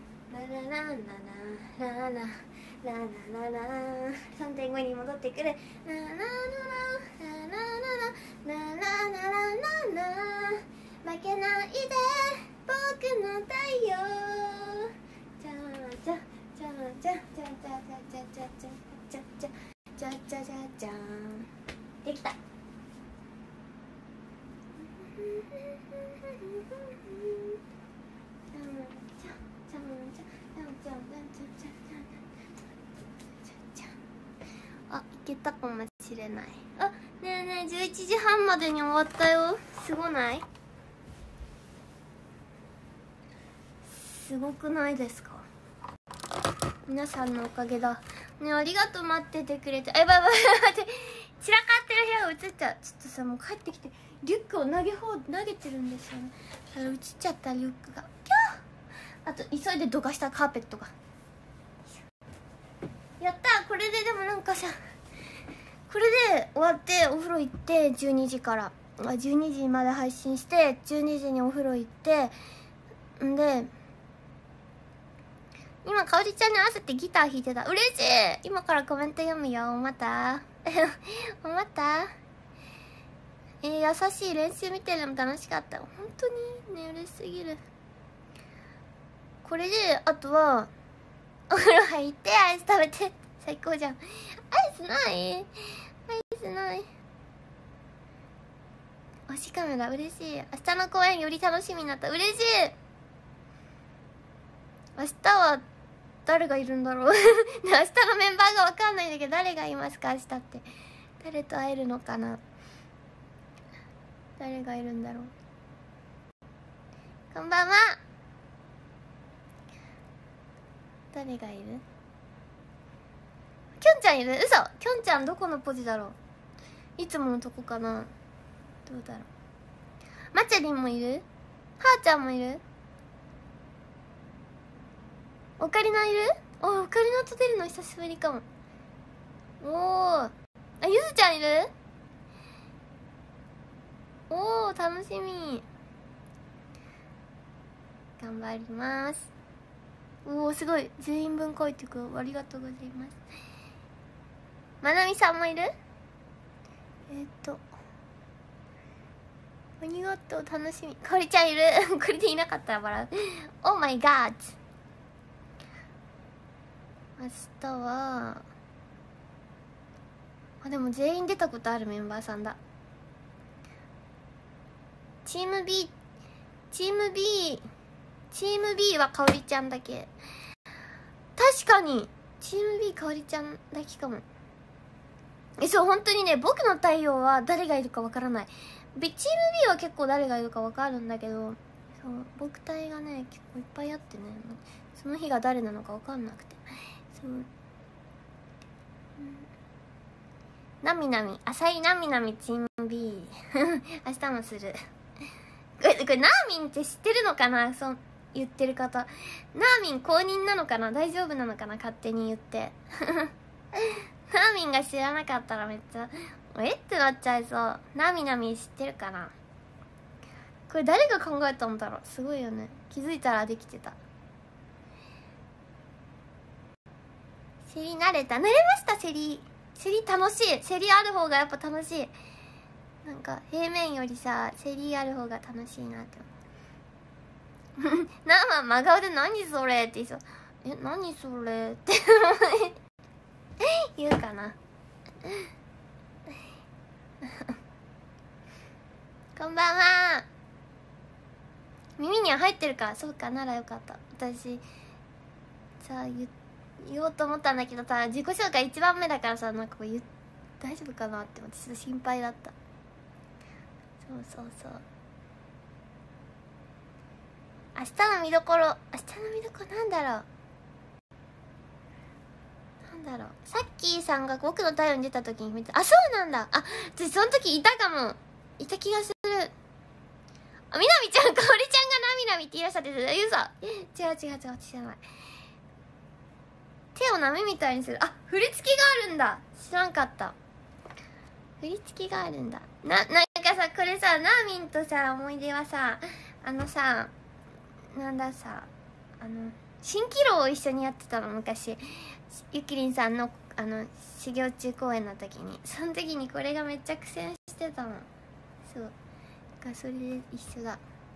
ララララララララララララ さんてんご に戻ってくる。ラララララララララララララ負けないで僕の太陽。じゃじゃじゃじゃじゃじゃじゃじゃじゃじゃじゃじゃじゃじゃじゃじゃん。できた。あ、いけたかもしれない。あ、ねえねえ、じゅういちじはんまでに終わったよ。すごない？すごくないですか？皆さんのおかげだね。ありがとう、待っててくれて。え、ばいばい待って、散らかってる部屋が映っちゃう。ちょっとさ、もう帰ってきてリュックを投げほう投げてるんですよね。それ映っちゃった、リュックが。キャー。あと急いでどかしたカーペットが。やった。これででもなんかさ、これで終わってお風呂行ってじゅうにじからじゅうにじまで配信してじゅうにじにお風呂行ってんで、今かおりちゃんに合わせてギター弾いてた。嬉しい。今からコメント読むよ。またまたえー、優しい。練習見てるの楽しかった。本当にね、嬉しすぎる。これであとはお風呂入ってアイス食べて。最高じゃん。アイスない？アイスない。推しカメラ嬉しい。明日の公演より楽しみになった。嬉しい。明日は誰がいるんだろう明日のメンバーが分かんないんだけど、誰がいますか？明日って誰と会えるのかな。誰がいるんだろう。こんばんは。誰がいる？きょんちゃんいる？嘘。きょんちゃんどこのポジだろう。いつものとこかな。どうだろう。まちゃりんもいる？はーちゃんもいる？オカリナいる？お、オカリナと出るの久しぶりかも。おー、あ、ゆずちゃんいる？おー、楽しみ。頑張ります。おー、すごい。全員分書いてくる。ありがとうございます。まなみさんもいる？えー、っとありがとう、楽しみ。かおりちゃんいる？これでいなかったら笑う。オーマイガー。明日はあ、でも全員出たことあるメンバーさんだ。チーム B チーム B チーム B はかおりちゃんだけ。確かにチーム B かおりちゃんだけかも。え、そう、本当にね、僕の太陽は誰がいるかわからない。チーム B は結構誰がいるかわかるんだけど、そう、僕隊がね結構いっぱいあってね、その日が誰なのかわかんなくて。そう、うん、なみなみ、浅いなみなみチーム B 明日もするこれ、これナーミンって知ってるのかな。そう言ってる方、ナーミン公認なのかな。大丈夫なのかな、勝手に言ってナーミンが知らなかったらめっちゃえってなっちゃいそう。なみなみ知ってるかな。これ誰が考えたんだろう。すごいよね。気づいたらできてた。セリ慣れた。慣れましたセリ。 セリ楽しい。セリある方がやっぱ楽しい。なんか平面よりさセリある方が楽しいなって思う。ナーマン真顔で何それって言いそう。え、何それって言うかな。こんばんは。耳には入ってるか。そうか、ならよかった。私さ言言おうと思ったんだけどさ、自己紹介いちばんめだからさ、なんかこう言大丈夫かなって思ってちょっと心配だった。そうそうそう。明日の見どころ、明日の見どころなんだろうなんだろうさっきさんが僕の太陽に出た時に見て、あ、そうなんだ。あ、私その時いたかも。いた気がする。あ、みなみちゃん、かおりちゃんがなみなみって言い出したって言うさ。違う違う違う、知らない。手を波みたいにする。あ、振り付きがあるんだ。知らんかった。振り付きがあるんだ。な、なんかさ、これさ、ナーミンとさ、思い出はさ、あのさ、なんださ、あの、蜃気楼を一緒にやってたの、昔。ゆきりんさんの、あの、修行中公演の時に。その時にこれがめっちゃ苦戦してたの。そう。だからそれで一緒だ。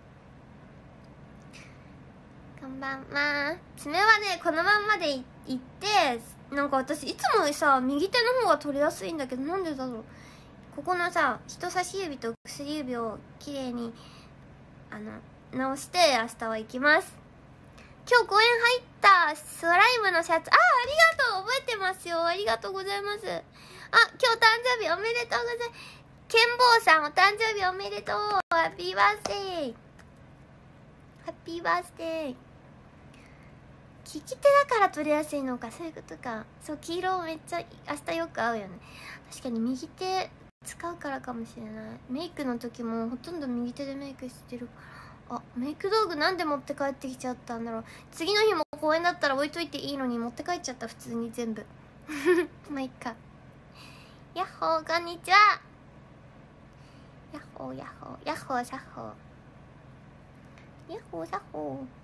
こんばんは。爪はね、このまんまでいって、なんか私いつもさ右手の方が取りやすいんだけど、なんでだろう。ここのさ人差し指と薬指をきれいにあの直して明日は行きます。今日公園入ったスライムのシャツ、ああ、ありがとう、覚えてますよ、ありがとうございます。あ、今日誕生日おめでとうございます。ケンボーさんお誕生日おめでとう。ハッピーバースデー、ハッピーバースデー。利き手だから取りやすいのか、そういうことか。そう、黄色めっちゃ明日よく合うよね。確かに右手使うからかもしれない。メイクの時もほとんど右手でメイクしてるから。あ、メイク道具なんで持って帰ってきちゃったんだろう。次の日も公園だったら置いといていいのに持って帰っちゃった、普通に全部。まあいっか。やっほー、こんにちは。やっほーやっほーやっほーさっほーやっほーさっほー。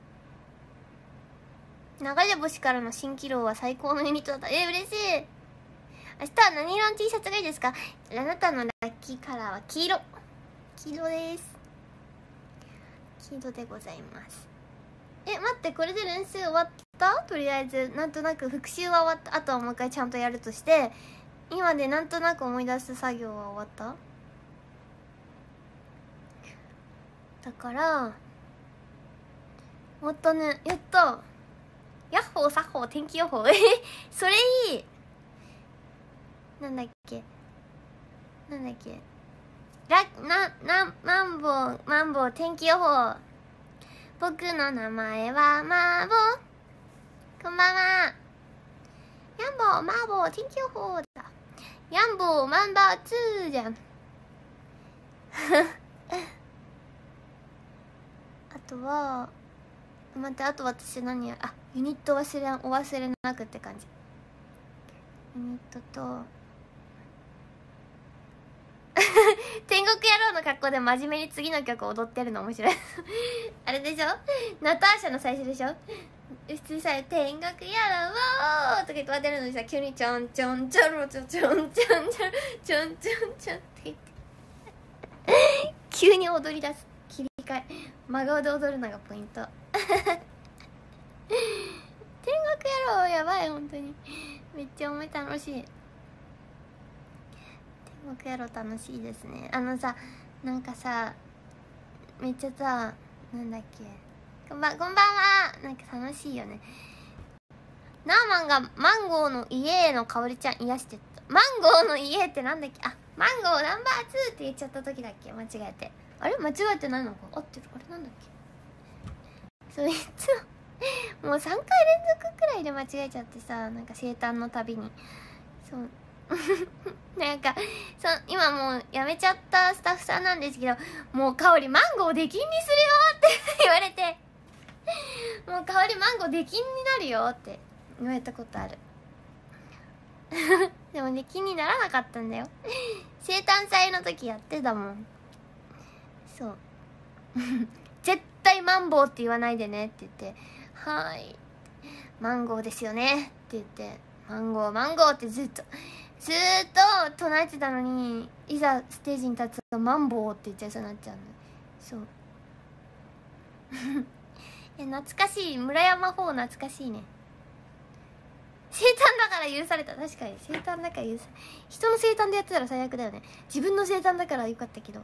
流れ星からの蜃気楼は最高のユニットだった。えー、嬉しい。明日は何色の T シャツがいいですか？あなたのラッキーカラーは黄色。黄色です。黄色でございます。え、待って、これで練習終わった？とりあえずなんとなく復習は終わった。あとはもう一回ちゃんとやるとして、今でなんとなく思い出す作業は終わった？だから終わったね。やった。ヤッホーサッホー天気予報。えそれいい。なんだっけなんだっけラななマンボウマンボウ天気予報。僕の名前はマーボー。こんばんは。ヤンボーマーボー天気予報だ。ヤンボーマンバーツーじゃん。あとは待って、あと私何や、あ、ユニット忘れお忘れなくって感じ。ユニットと天国野郎の格好で真面目に次の曲踊ってるの面白い。あれでしょ、ナターシャの最初でしょ。普通さ「天国野郎」とか言って渡るのにさ、急に「ちょんちょんちょろちょちょんちょんちょんちょんちょんちょん」って言って急に踊り出す。切り替え、真顔で踊るのがポイント。天国野郎やばい、本当にめっちゃお前楽しい。天国野郎楽しいですね。あのさ、なんかさ、めっちゃさ、なんだっけ、こんばんこんばんは。なんか楽しいよね。ナーマンがマンゴーの家の香りちゃん癒してた。マンゴーの家ってなんだっけ。あ、マンゴーナンバーツーって言っちゃった時だっけ、間違えて。あれ間違えてないのか、合ってる。あれなんだっけ。そういつももうさんかい連続くらいで間違えちゃってさ、なんか生誕のたびにそうなんかそ今もうやめちゃったスタッフさんなんですけど、もう香りマンゴー出禁にするよって言われて、もう香りマンゴー出禁になるよって言われたことある。でも出禁にならなかったんだよ。生誕祭の時やってたもん。そう絶対マンボウって言わないでねって言って、はーいマンゴーですよねって言って、マンゴーマンゴーってずっとずーっと唱えてたのに、いざステージに立つとマンボウって言っちゃいそうになっちゃうの。そうえ、懐かしい。村山フォー懐かしいね。生誕だから許された。確かに生誕だから許され、人の生誕でやってたら最悪だよね。自分の生誕だからよかったけど。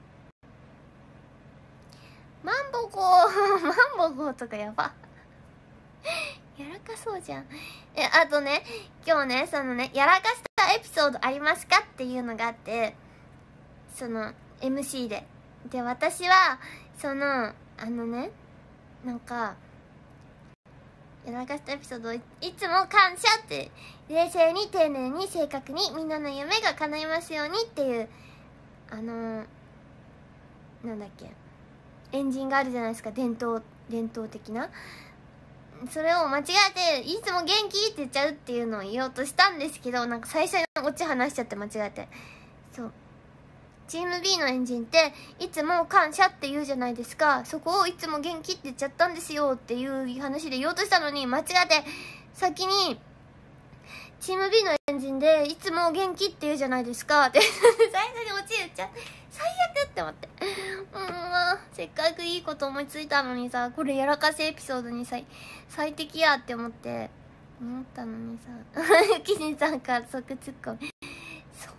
マンボゴーマンボゴーとかやばやらかそうじゃん。え、あとね、今日ね、そのね、やらかしたエピソードありますかっていうのがあって、その エムシー でで、私はそのあのね、なんかやらかしたエピソードを い, いつも感謝って、冷静に丁寧に正確にみんなの夢が叶いますようにっていう、あのー、なんだっけ、エンジンがあるじゃないですか。伝統伝統的な、それを間違えていつも元気って言っちゃうっていうのを言おうとしたんですけど、なんか最初にオチ話しちゃって間違えて。そうチーム B のエンジンっていつも感謝って言うじゃないですか。そこをいつも元気って言っちゃったんですよっていう話で言おうとしたのに、間違えて先にチーム B のエンジンでいつも元気って言うじゃないですかって最初にオチ言っちゃって、最悪って思って、うん、まあせっかくいいこと思いついたのにさ、これやらかしエピソードにさ最適やって思って思ったのにさキシンさんから即ツッコミ、そう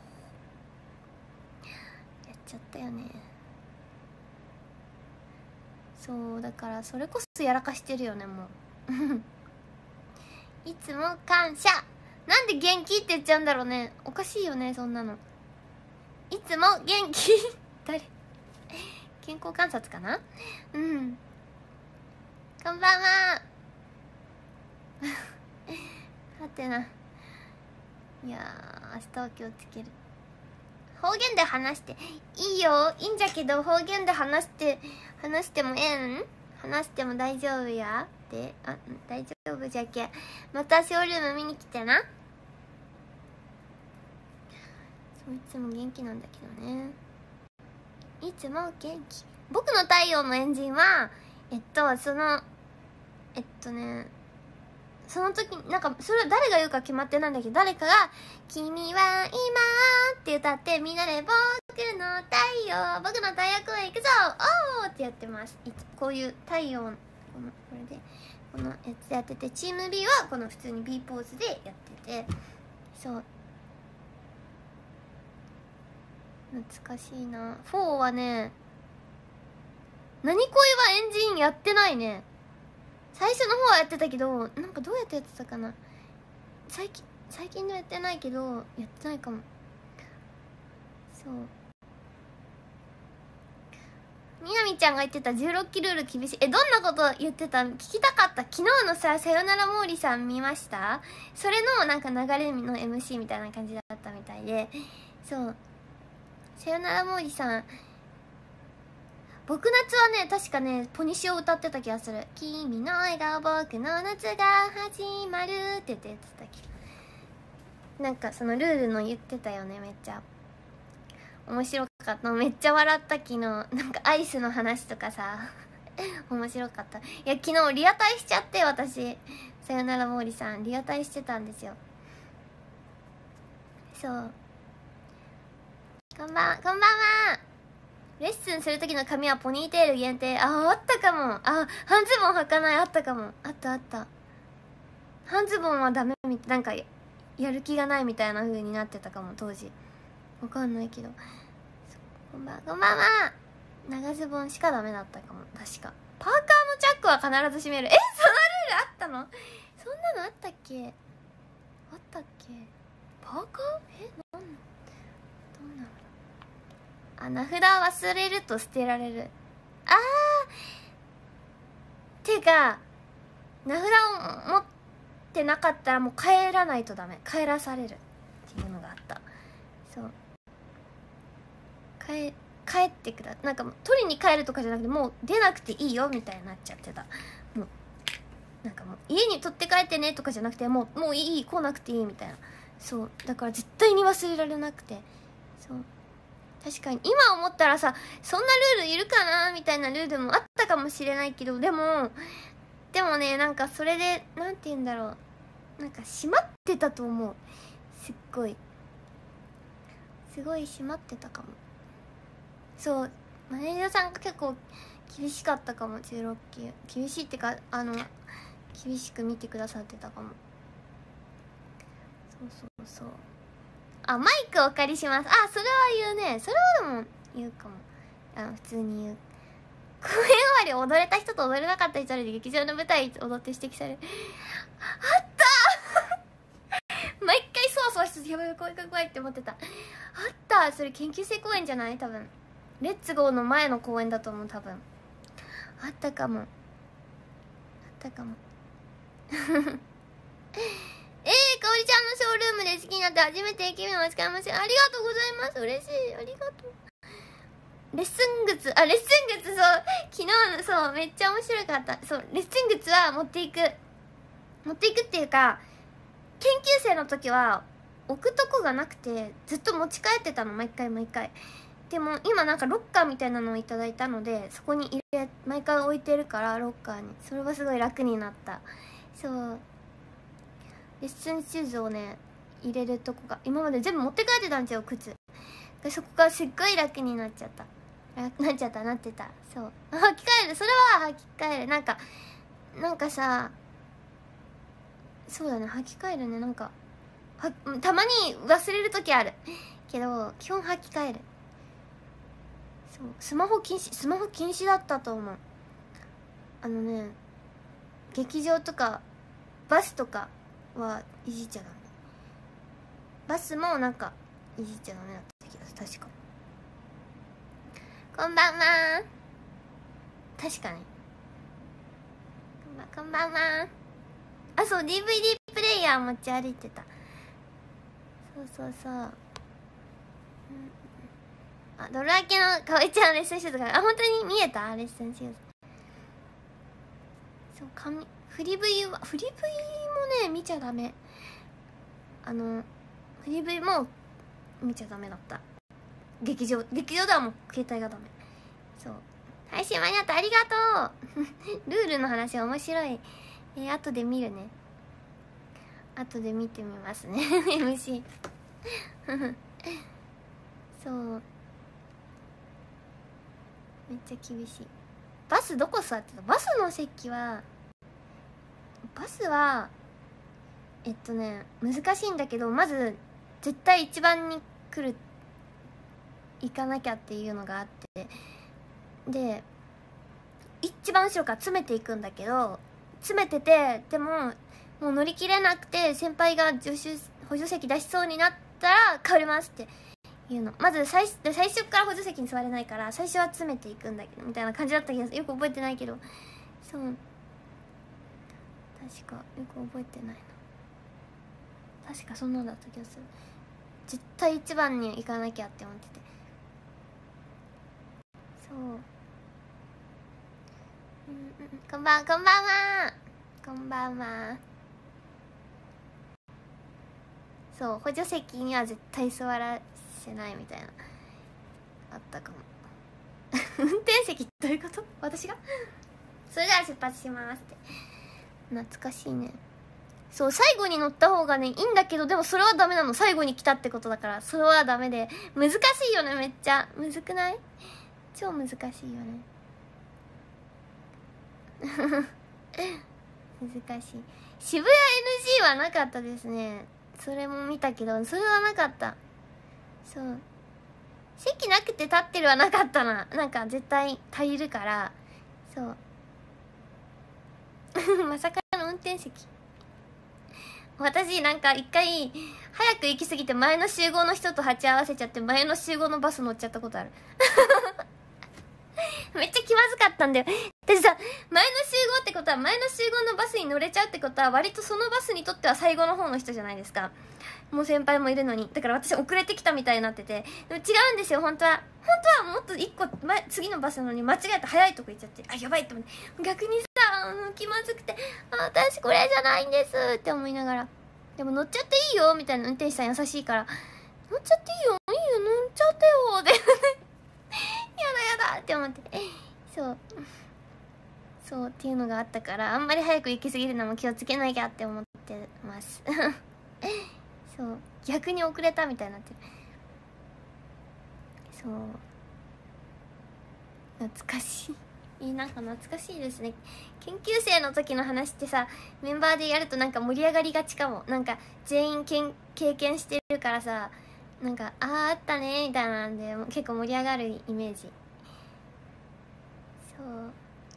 やっちゃったよね。そうだからそれこそやらかしてるよね、もういつも感謝、なんで元気って言っちゃうんだろうね。おかしいよね、そんなの。いつも元気誰健康観察かな。うん、こんばんははてな。いやー、明日は気をつける。方言で話していいよ、いいんじゃけど、方言で話して話してもええん、話しても大丈夫やって。あ、大丈夫じゃけ。またショールーム見に来てな。そう、いつも元気なんだけどね。いつも元気。僕の太陽のエンジンはえっとそのえっとねその時なんかそれは誰が言うか決まってないんだけど、誰かが「君は今」って歌って、みんなで「僕の太陽僕の太陽公園行くぞおー」ってやってます。いつこういう太陽このこれでこのやつやってて、チーム B はこの普通に B ポーズでやってて、そう懐かしいな。フォーはね、何恋はエンジンやってないね。最初の方はやってたけど、なんかどうやってやってたかな。最近最近のやってないけど、やってないかも。そうみなみちゃんが言ってたじゅうろっきルール厳しい。え、どんなこと言ってた？聞きたかった。昨日のさ、さよなら毛利さん見ました？それのなんか流れの エムシー みたいな感じだったみたいで、そうさよなら毛利さん、僕夏はね、確かね、ポニシを歌ってた気がする。君の笑顔僕の夏が始まるって言ってやってた気が、なんかそのルールの言ってたよね。めっちゃ面白かった。めっちゃ笑った昨日。なんかアイスの話とかさ面白かった。いや昨日リアタイしちゃって、私さよなら毛利さんリアタイしてたんですよ。そうこんばんこんばんは。レッスンする時の髪はポニーテール限定。ああったかも。あ、半ズボン履かない。あったかも。あったあった。半ズボンはダメみたい、なんかやる気がないみたいな風になってたかも当時。わかんないけど。こんばんこんばんは。長ズボンしかダメだったかも確か。パーカーのチャックは必ず閉める。え、そのルールあったの？そんなのあったっけ？あったっけ？パーカー？え、なんどんなの？あ、名札忘れると捨てられる。あー、てか名札を持ってなかったらもう帰らないとダメ。帰らされるっていうのがあった。そう帰帰ってくだ、なんか取りに帰るとかじゃなくて、もう出なくていいよみたいになっちゃってた。もうなんかもう家に取って帰ってねとかじゃなくて、もうもういい、来なくていいみたいな。そうだから絶対に忘れられなくて。そう確かに今思ったらさ、そんなルールいるかなみたいなルールもあったかもしれないけど、でもでもね、なんかそれでなんて言うんだろう、なんか閉まってたと思う。すっごいすごい閉まってたかも。そう、マネージャーさんが結構厳しかったかも。じゅうろっきゅう厳しいってか、あの厳しく見てくださってたかも。そうそうそう。あ、マイクお借りします。あ、それは言うね。それはでも言うかも。あの普通に言う。公演終わり踊れた人と踊れなかった人で劇場の舞台踊って指摘される。あった毎回そわそわしてて、やばい怖い怖い怖いって思ってた。あった。それ研究生公演じゃない？多分レッツゴーの前の公演だと思う。多分あったかも。あったかも。えー、かおりちゃんのショールームで好きになって初めて エーケービー も使いました。ありがとうございます。嬉しい。ありがとう。レッスン靴、あ、レッスン靴、そう、昨日、そう、めっちゃ面白かった。そう、レッスン靴は持っていく。持っていくっていうか、研究生の時は置くとこがなくて、ずっと持ち帰ってたの、毎回毎回。でも今なんかロッカーみたいなのをいただいたので、そこに入れ、毎回置いてるから、ロッカーに。それはすごい楽になった。そう。レッスンシューズをね、入れるとこが、今まで全部持って帰ってたんですよ、靴。そこがすっごい楽になっちゃった。なっちゃったなってた。そう、履き替える。それは履き替える。なんかなんかさ、そうだね、履き替えるね。なんかはたまに忘れる時あるけど、基本履き替える。そう、スマホ禁止、スマホ禁止だったと思う。あのね、劇場とかバスとかはいじっちゃダメ。バスもなんかいじっちゃダメだった気がする、確か。こんばんは。確かに。こんばんは。あ、そう、 ディーブイディー プレイヤー持ち歩いてた。そうそうそう、うん、あ、ドルアケのかおりちゃんレッスンシューズが、あ、本当に見えたレッスンシューズ。そう、髪振り V は振り V もね見ちゃダメ。あの振り V も見ちゃダメだった。劇場劇場ではもう携帯がダメ。そう、配信間に合った、ありがとうルールの話面白い。えー、後で見るね。後で見てみますねエムシー そう、めっちゃ厳しい。バスどこ座ってた？バスの席は、バスはえっとね難しいんだけど、まず絶対一番に来る行かなきゃっていうのがあって、で一番後ろから詰めていくんだけど、詰めてて、でももう乗り切れなくて先輩が助手補助席出しそうになったら変わりますっていうの。まず最最初から補助席に座れないから、最初は詰めていくんだけどみたいな感じだった気がする。よく覚えてないけど、そう、確かよく覚えてないな。確かそんなんだった気がする。絶対一番に行かなきゃって思ってて、そう、うんうん、こんばんこんばんは。こんばんは。そう、補助席には絶対座らせないみたいなあったかも運転席どういうこと？私がそれでは出発しますって。懐かしいね。そう、最後に乗った方がねいいんだけど、でもそれはダメなの。最後に来たってことだから、それはダメで、難しいよね。めっちゃむずくない？超難しいよね難しい。渋谷 エヌジー はなかったですね。それも見たけど、それはなかった。そう、席なくて立ってるはなかったな。なんか絶対足りるから。そうまさかの運転席。私なんか一回早く行き過ぎて前の集合の人と鉢合わせちゃって、前の集合のバス乗っちゃったことあるめっちゃ気まずかったんだよ。でさ、前の集合ってことは、前の集合のバスに乗れちゃうってことは、割とそのバスにとっては最後の方の人じゃないですか。もう先輩もいるのに。だから私遅れてきたみたいになってて、でも違うんですよ。本当は本当はもっと一個前、次のバスなのに間違えて早いとこ行っちゃって、あ、やばいって思って、逆にさ、うん、気まずくて、あ、私これじゃないんですって思いながら、でも乗っちゃっていいよみたいな、運転手さん優しいから、乗っちゃっていいよ、いいよ、乗っちゃってよでやだやだって思って、そうそうっていうのがあったから、あんまり早く行き過ぎるのも気をつけなきゃって思ってますそう、逆に遅れたみたいになってる。 そう懐かしいいいなんか懐かしいですね。研究生の時の話ってさメンバーでやるとなんか盛り上がりがちかも。なんか全員けん経験してるからさ、なんかあああったねみたいなんで結構盛り上がるイメージ。そう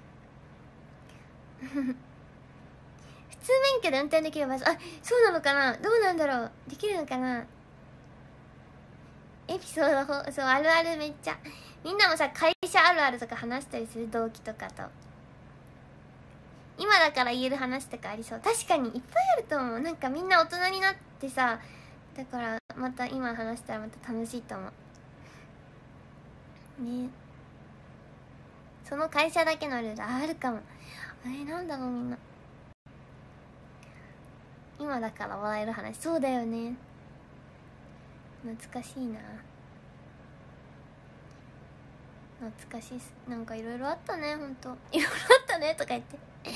普通免許で運転できれば、あ、そうなのかな、どうなんだろう、できるのかな。エピソードほそうあるあるめっちゃみんなもさ会社あるあるとか話したりする、同期とかと。今だから言える話とかありそう。確かにいっぱいあると思う。なんかみんな大人になってさ、だからまた今話したらまた楽しいと思うね。その会社だけのルールあるかも。あれなんだろう、みんな今だから笑える話。そうだよね、懐かしいな。懐かしいっす。なんかいろいろあったね、ほんといろいろあったねとか言って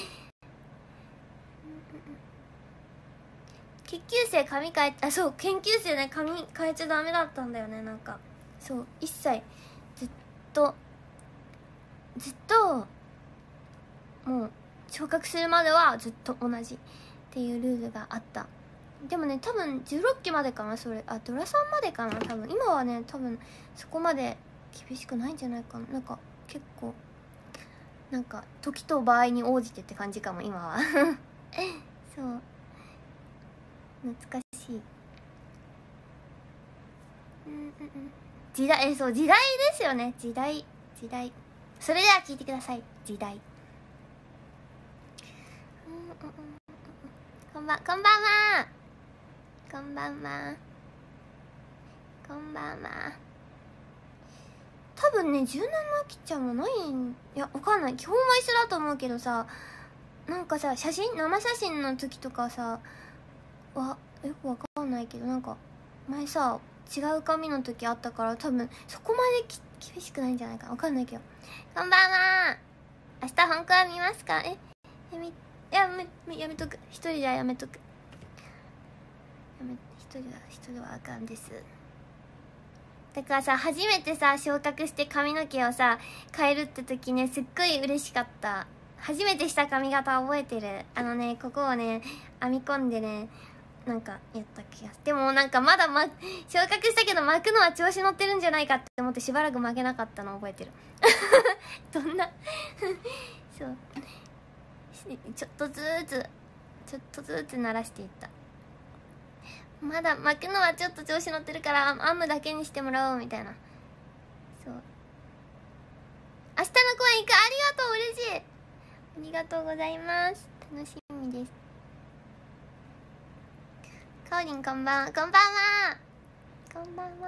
研究生髪変え、あ、そう研究生ね、髪変えちゃダメだったんだよね。なんかそう一切ずっとずっともう昇格するまではずっと同じっていうルールがあった。でもね多分じゅうろっきまでかな、それ。あ、ドラさんまでかな多分。今はね多分そこまで厳しくないんじゃないかな。なんか結構なんか時と場合に応じてって感じかも今はそう懐かしい。うんうんうん、時代、えそう時代ですよね、時代時代。それでは聞いてください、時代。うんうんうん、こんばんこんばんはこんばんはこんばんは。多分ねじゅうななきちゃんもないん、いやわかんない、基本は一緒だと思うけどさ、なんかさ写真生写真の時とかさわよくわかんないけど、なんか前さ違う髪の時あったから、多分そこまでき厳しくないんじゃないかな、わかんないけど。こんばんは。明日本校は見ますか。えやめやめやめとく、一人じゃやめとく、やめ一人は一人はあかんです。だからさ初めてさ昇格して髪の毛をさ変えるって時ねすっごい嬉しかった。初めてした髪型覚えてる。あのねここをね編み込んでねなんかやった気がする。でもなんかまだ、ま、昇格したけど巻くのは調子乗ってるんじゃないかって思ってしばらく巻けなかったの覚えてるどんなそうちょっとずつちょっとずつ慣らしていった。まだ巻くのはちょっと調子乗ってるから編むだけにしてもらおうみたいな。そう明日の公演行く、ありがとう、嬉しい、ありがとうございます、楽しみです。かおりんこんばんは。こんばんはこんばんは。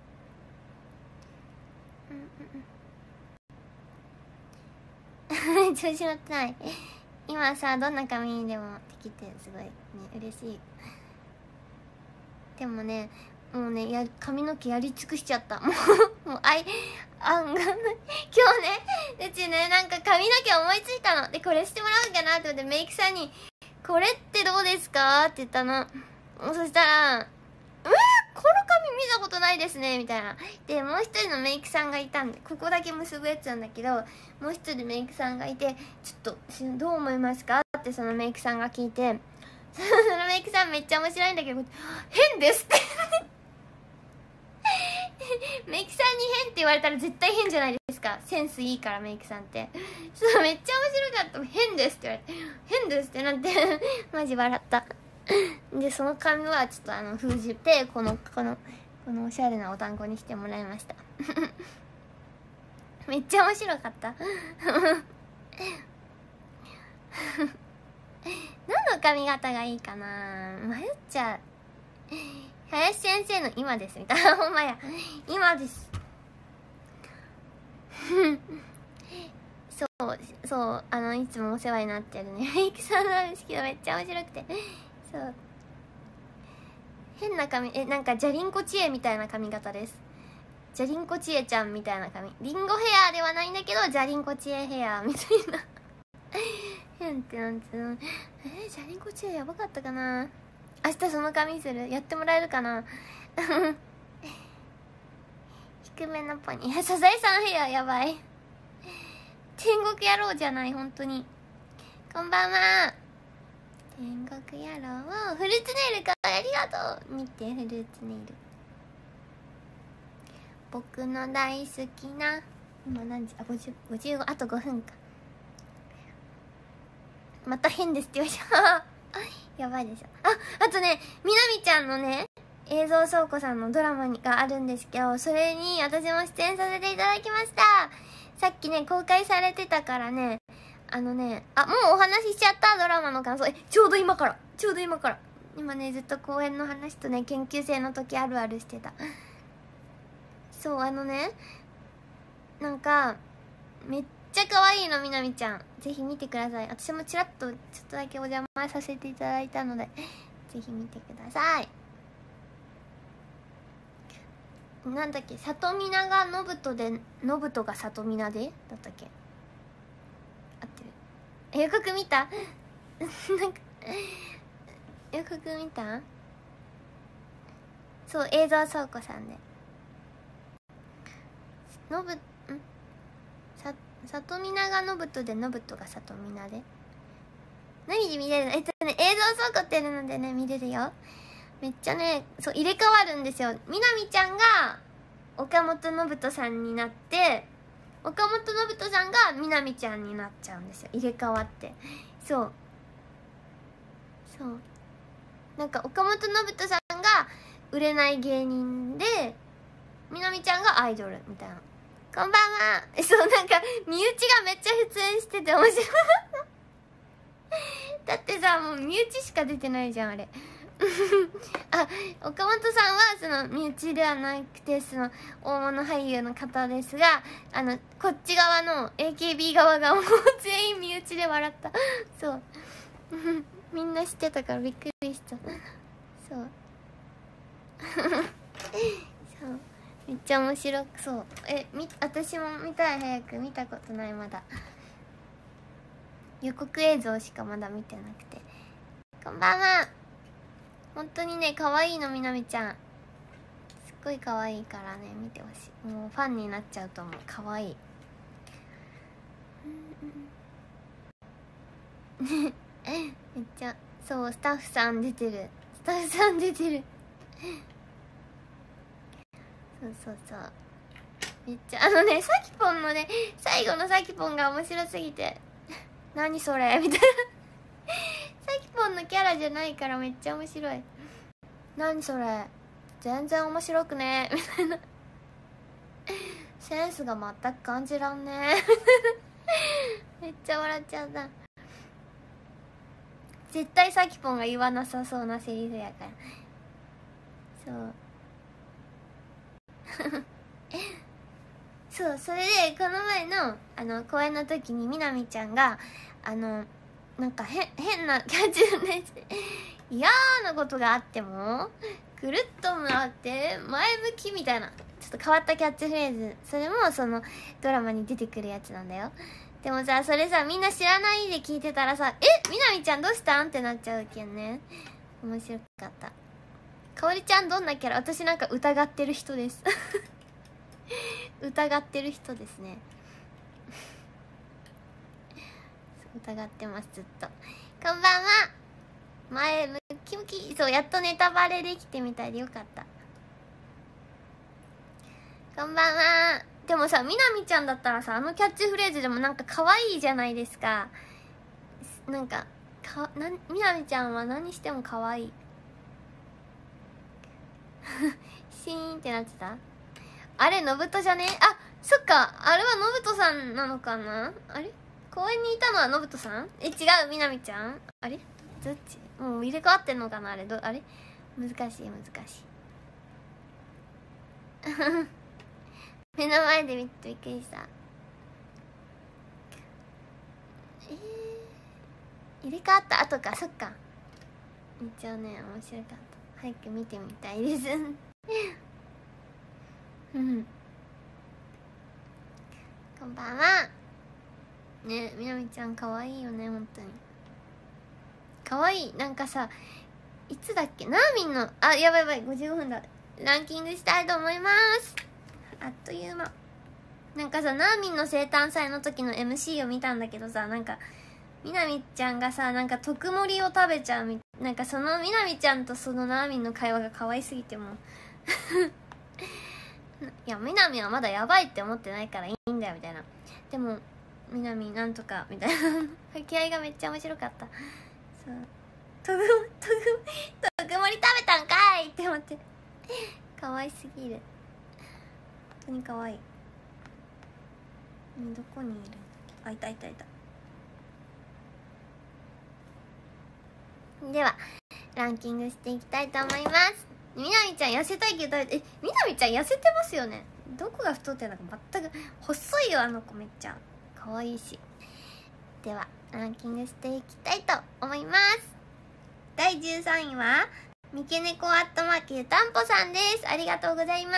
うんうんうん調子乗ってない今さどんな髪にでもできてすごいね嬉しい。でもねもうねや髪の毛やり尽くしちゃったもうもうあいあんが今日ねうちねなんか髪の毛思いついたので、これしてもらおうかなって思ってメイクさんに「これってどうですか?」って言ったの。そしたら「えー、この髪見たことないですね」みたいな。でもう一人のメイクさんがいたんで、ここだけ結ぶやつなんだけど、もう一人メイクさんがいて「ちょっとどう思いますか?」ってそのメイクさんが聞いて、そのメイクさんめっちゃ面白いんだけど「変です」ってメイクさんに変って言われたら絶対変じゃないですか、センスいいからメイクさんって。そうめっちゃ面白かった。変ですって言われて変ですってなってマジ笑ったでその髪はちょっとあの封じてこのこのこのおしゃれなお団子にしてもらいましためっちゃ面白かった何の髪型がいいかな迷っちゃう。林先生の今ですみたいなほんまや今ですそうそうあのいつもお世話になってるねメイクさんなんですけどめっちゃ面白くて、そう変な髪、えなんかじゃりんこちえみたいな髪型です。じゃりんこちえちゃんみたいな髪、リンゴヘアではないんだけどじゃりんこちえヘアみたいな変ってなんつうの。えー、じゃりんこちえやばかったかな。明日その髪するやってもらえるかな飛低めのポニー。サザエさんヘアやばい。天国野郎じゃない、本当に。こんばんは。天国野郎。フルーツネイルかわいい、ありがとう。見て、フルーツネイル。僕の大好きな、今何時、あ、ごじゅう、ごじゅうご、あとごふんか。また変ですって言われた。やばいでしょ。あ、あとね、みなみちゃんのね、映像倉庫さんのドラマがあるんですけど、それに私も出演させていただきました。さっきね、公開されてたからね、あのね、あ、もうお話ししちゃった、ドラマの感想。え、ちょうど今から、ちょうど今から。今ね、ずっと公演の話とね、研究生の時あるあるしてた。そう、あのね、なんか、めっちゃ可愛いの、みなみちゃん。ぜひ見てください。私もちらっとちょっとだけお邪魔させていただいたので、ぜひ見てください。なんだっけ、里見ながのぶとで、のぶとが里見なでだったっけ。合ってる。え、予告見た？なんか予告見た？そう、映像倉庫さんで。のぶ、んさ、里見ながのぶとでのぶとが里見なで。何で見れるの？えっとね、映像倉庫ってるのでね、見れるよ。めっちゃね、そう、入れ替わるんですよ。みなみちゃんが岡本信人さんになって、岡本信人さんがみなみちゃんになっちゃうんですよ。入れ替わって。そう。そう。なんか岡本信人さんが売れない芸人で、みなみちゃんがアイドルみたいな。こんばんは。そう、なんか、身内がめっちゃ出演してて面白い。だってさ、もう身内しか出てないじゃん、あれ。あ、岡本さんはその身内ではなくてその大物俳優の方ですが、あのこっち側の エーケービー 側がもう全員身内で笑った。そうみんな知ってたからびっくりした。そうそうめっちゃ面白く、そう、えみ私も見たい、早く。見たことない、まだ予告映像しかまだ見てなくて。こんばんは。本当にね、可愛いの、みなみちゃん。すっごい可愛いからね、見てほしい。もうファンになっちゃうと思う。可愛い。めっちゃ、そう、スタッフさん出てる。スタッフさん出てる。そうそうそう。めっちゃ、あのね、さきぽんのね、最後のさきぽんが面白すぎて、何それみたいな。さきぽんのキャラじゃないからめっちゃ面白い。何それ全然面白くねみたいな。センスが全く感じらんねめっちゃ笑っちゃった。絶対さきぽんが言わなさそうなセリフやから。そうそう、それでこの前のあの公演の時にみなみちゃんがあのなんかへ変なキャッチフレーズで嫌なことがあってもくるっと回って前向きみたいな、ちょっと変わったキャッチフレーズ。それもそのドラマに出てくるやつなんだよ。でもさ、それさ、みんな知らないで聞いてたらさ、え、みなみちゃんどうしたんってなっちゃうけんね。面白かった。かおりちゃんどんなキャラ？私なんか疑ってる人です疑ってる人ですね疑ってます、ずっと。こんばんは。前ムキムキ。そう、やっとネタバレできてみたいでよかった。こんばんは。でもさ、みなみちゃんだったらさ、あのキャッチフレーズでもなんか可愛いじゃないですか。なんかかなみなみちゃんは何しても可愛いシーンってなってた。あれ、のぶとじゃね？あ、そっか、あれはのぶとさんなのかな。あれ、公園にいたのはのぶとさん？え、違う、みなみちゃん？あれどっち？もう入れ替わってんのかな、あれ。どあれ難しい難しい目の前で見てびっくりした。えー、入れ替わった後か。そっか、めっちゃね面白かった。早く見てみたいですうんこんばんは。ね、みなみちゃん可愛いよね、本当に可愛い。なんかさ、いつだっけ、ナーミンの、あ、やばいやばい、ごじゅうごふんだ。ランキングしたいと思います。 あっという間。なんかさ、ナーミンの生誕祭の時の エムシー を見たんだけどさ、なんかみなみちゃんがさ、なんか特盛りを食べちゃうみ、なんかそのみなみちゃんとそのナーミンの会話が可愛すぎてもいやみなみはまだやばいって思ってないからいいんだよみたいな。でもみなみなんとかみたいな掛け合いがめっちゃ面白かった。そう、とぐとぐとぐ盛り食べたんかいって思って可愛すぎる。本当に可愛い。どこにいるんだっけ。あ、いたいたいた。ではランキングしていきたいと思います。みなみちゃん痩せたいけど、え、みなみちゃん痩せてますよね。どこが太ってるのか全く。細いよあの子、めっちゃ可愛いし。ではランキングしていきたいと思います。だいじゅうさんいは三毛猫アットマークゆたんぽさんです。ありがとうございます。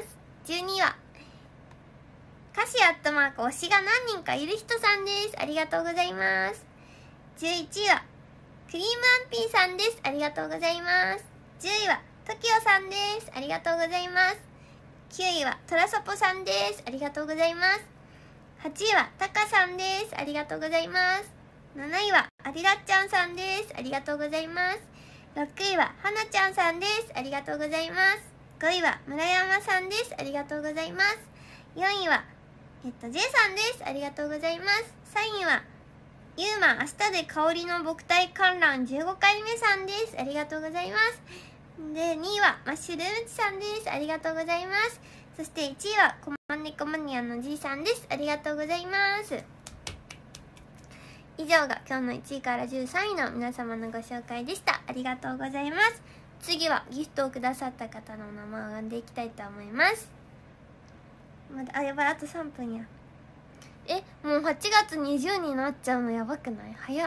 じゅうにいは歌詞アットマーク推しが何人かいる人さんです。ありがとうございます。じゅういちいはクリームアンピーさんです。ありがとうございます。じゅういはトキオさんです。ありがとうございます。きゅういはトラサポさんです。ありがとうございます。はちいはタカさんです。ありがとうございます。なないはアリラッちゃんさんです。ありがとうございます。ろくいははなちゃんさんです。ありがとうございます。ごいは村山さんです。ありがとうございます。よんいはえっと J さんです。ありがとうございます。さんいはゆうま明日で香りの牧体観覧じゅうごかいめさんです。ありがとうございます。でにいはマッシュルームチさんです。ありがとうございます。そしていちいはコマネコマニアのじいさんです。ありがとうございます。以上が今日のいちいからじゅうさんいの皆様のご紹介でした。ありがとうございます。次はギフトをくださった方の名前を読んでいきたいと思います。まだ、あ、やばい、あとさんぷんや。え、もうはちがつにじゅうになっちゃうのやばくない？早っ。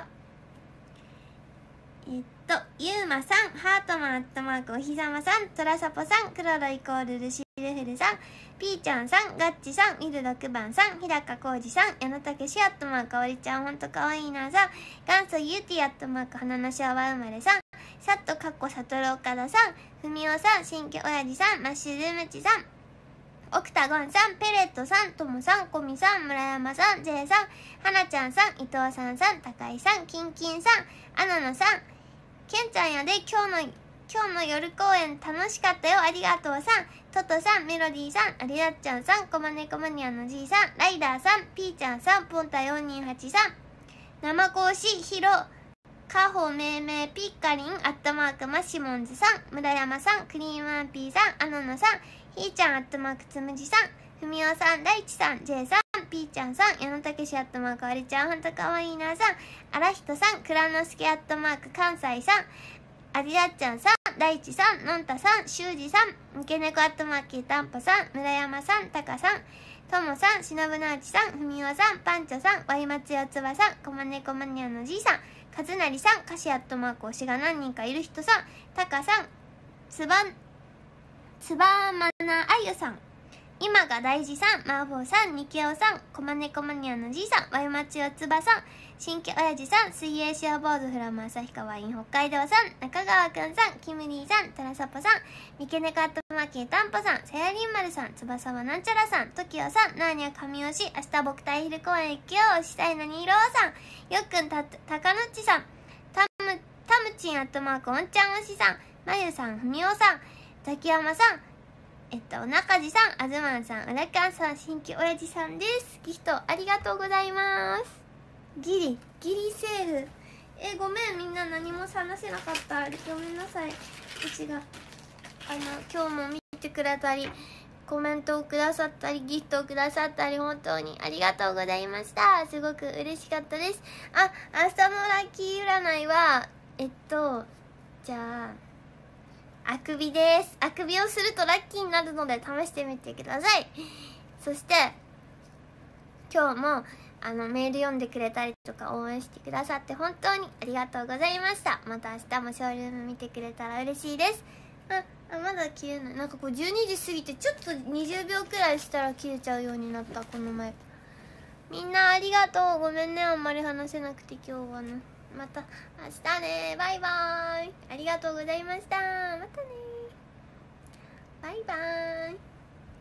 えっとゆうまさん、ハートマンアットマークおひさまさん、トラサポさん、クロロイコールルシルフルさん、ピーちゃんさん、ガッチさん、ミルろくばんさん、日高浩二さん、矢野武史アットマークおりちゃんほんとかわいいなさん、元祖ユーティアットマーク花の昭和生まれさん、さっとかっこさとる岡田さん、ふみおさん、新居おやじさん、マッシュルームチさん、オクタゴンさん、ペレットさん、トムさん、コミさん、村山さん、ジェイさん、はなちゃんさん、伊藤さんさん、高井さん、キンキンさん、アナノさん、ケンちゃんやで今日の今日の夜公演楽しかったよ、ありがとうさん、トトさん、メロディーさん、アリラッちゃんさん、コマネコマニアのじいさん、ライダーさん、ピーちゃんさん、ポンタよんにーはちさん、生講師ヒロカホメイメイピッカリンアットマークマシモンズさん、村山さん、クリームアンピーさん、アノノさん、ひーちゃんアットマークつむじさん、ふみおさん、大地さん、ジェイさん、ピーちゃんさん、矢野武史アットマークありちゃんほんとかわいいなさん、あらひとさん、くらのすけアットマーク関西さん、ありらっちゃんさん、大地さん、のんたさん、しゅうじさん、みけねこアットマークたんぽさん、村山さん、たかさん、ともさん、しのぶのうちさん、ふみおさん、パンチョさん、わいまつよつばさん、こまねこマニアのじいさん、かずなりさん、かしアットマーク推しが何人かいる人さん、たかさん、つばつばまなあゆさん、今が大事さん、まーぼうさん、にきおさん、こまねこマニアのじいさん、わいまつよつばさん、新規おやじさん、水泳シアボードフラム旭川イン北海道さん、中川くんさん、キムリーさん、タラサポさん、みけねこアットマーキータンポさん、さやりんまるさん、つばさわなんちゃらさん、ときおさん、なーにゃ神推し、明日僕大昼公演行くよ、推したいのにいろうさん、よっくんた、たかのっちさん、たむ、たむちんアットマークおんちゃん推しさん、まゆさん、ふみおさん、ザキヤマさん、えっと、中地さん、あずまんさん、うらかんさん、新規おやじさんです。ギフトありがとうございます。ギリ、ギリセーフ。え、ごめん、みんな何も話せなかった。ごめんなさい。うちが、あの、今日も見てくれたり、コメントをくださったり、ギフトをくださったり、本当にありがとうございました。すごく嬉しかったです。あ、明日のラッキー占いは、えっと、じゃあ、あくびです。あくびをするとラッキーになるので試してみてください。そして今日もあのメール読んでくれたりとか応援してくださって本当にありがとうございました。また明日もショールーム見てくれたら嬉しいです。ああまだ切れない。なんかこうじゅうにじ過ぎてちょっとにじゅうびょうくらいしたら切れちゃうようになった。この前みんなありがとう。ごめんね、あんまり話せなくて今日はね。また明日ね。バイバーイ。ありがとうございました。またね。バイバーイ。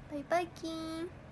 バイバイキーン。